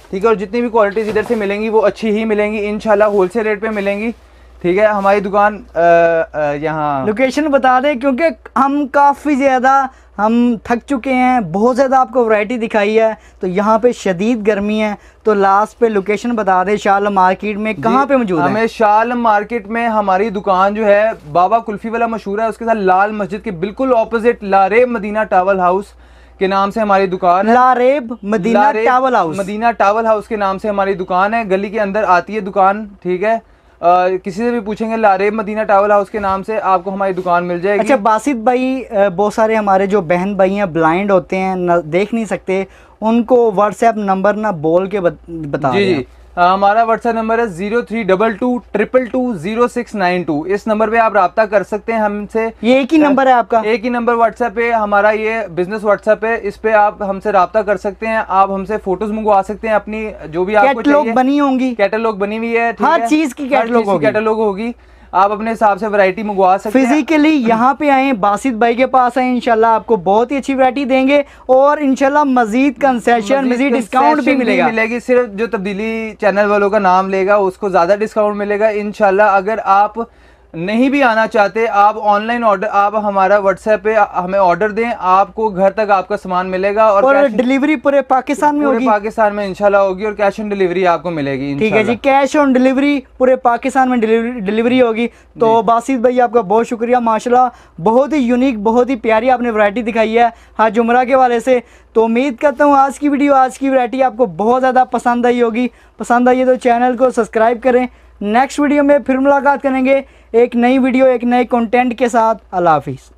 ठीक है। और जितनी भी क्वालिटीज़ इधर से मिलेंगी वो अच्छी ही मिलेंगी इंशाल्लाह, होलसेल रेट पे मिलेंगी, ठीक है। हमारी दुकान यहाँ लोकेशन बता दें, क्योंकि हम काफ़ी ज़्यादा हम थक चुके हैं, बहुत ज़्यादा आपको वैरायटी दिखाई है, तो यहाँ पे शदीद गर्मी है, तो लास्ट पे लोकेशन बता दें शाल मार्केट में कहाँ पे मौजूद है। हमें शाल मार्केट में हमारी दुकान जो है बाबा कुल्फ़ी वाला मशहूर है, उसके साथ लाल मस्जिद के बिल्कुल opposite Laraib Madina towel house के नाम से हमारी दुकान है। Laraib Madina towel house, Madina towel house के नाम से हमारी दुकान है, गली के अंदर आती है दुकान, ठीक है। Uh, किसी से भी पूछेंगे लारेब मदीना टावल हाउस के नाम से आपको हमारी दुकान मिल जाएगी। अच्छा बासित भाई, बहुत सारे हमारे जो बहन भाई हैं ब्लाइंड होते हैं, न, देख नहीं सकते, उनको व्हाट्सएप नंबर ना बोल के बता जी जी हमारा व्हाट्सएप नंबर है zero three double two triple two zero six nine two. इस नंबर पे आप रब्ता कर सकते हैं हमसे। ये एक ही नंबर है आपका? एक ही नंबर व्हाट्सएप पे हमारा, ये बिजनेस व्हाट्सएप है, इस पे आप हमसे रब्ता कर सकते हैं। आप हमसे फोटोज मंगवा सकते हैं अपनी, जो भी आपको कैटलॉग बनी होंगी, कैटलॉग बनी हुई है, हर चीज की कैटलॉग होगी, कैटलॉग होगी, आप अपने हिसाब से वैरायटी मंगवा सकते हैं। फिजिकली यहाँ पे आए, बासित भाई के पास आए, इंशाल्लाह आपको बहुत ही अच्छी वैरायटी देंगे और इंशाल्लाह मजीद कंसेशन, मजीद डिस्काउंट भी मिलेगा। मिलेगी सिर्फ जो तब्दीली चैनल वालों का नाम लेगा उसको ज़्यादा डिस्काउंट मिलेगा इंशाल्लाह। अगर आप नहीं भी आना चाहते, आप ऑनलाइन ऑर्डर, आप हमारा व्हाट्सएप पे हमें ऑर्डर दें, आपको घर तक आपका सामान मिलेगा और, और डिलीवरी पूरे पाकिस्तान में होगी, पाकिस्तान में इंशाल्लाह होगी, और कैश ऑन डिलीवरी आपको मिलेगी। ठीक है जी, कैश ऑन डिलीवरी पूरे पाकिस्तान में डिलीवरी डिलीवरी होगी। तो बासित भाई आपका बहुत शुक्रिया, माशाल्लाह बहुत ही यूनिक, बहुत ही प्यारी आपने वैरायटी दिखाई है हज उम्रा के वाले से। तो उम्मीद करता हूँ आज की वीडियो, आज की वैरायटी आपको बहुत ज़्यादा पसंद आई होगी। पसंद आई है तो चैनल को सब्सक्राइब करें। नेक्स्ट वीडियो में फिर मुलाकात करेंगे एक नई वीडियो, एक नए कंटेंट के साथ। अल्लाह हाफिज़।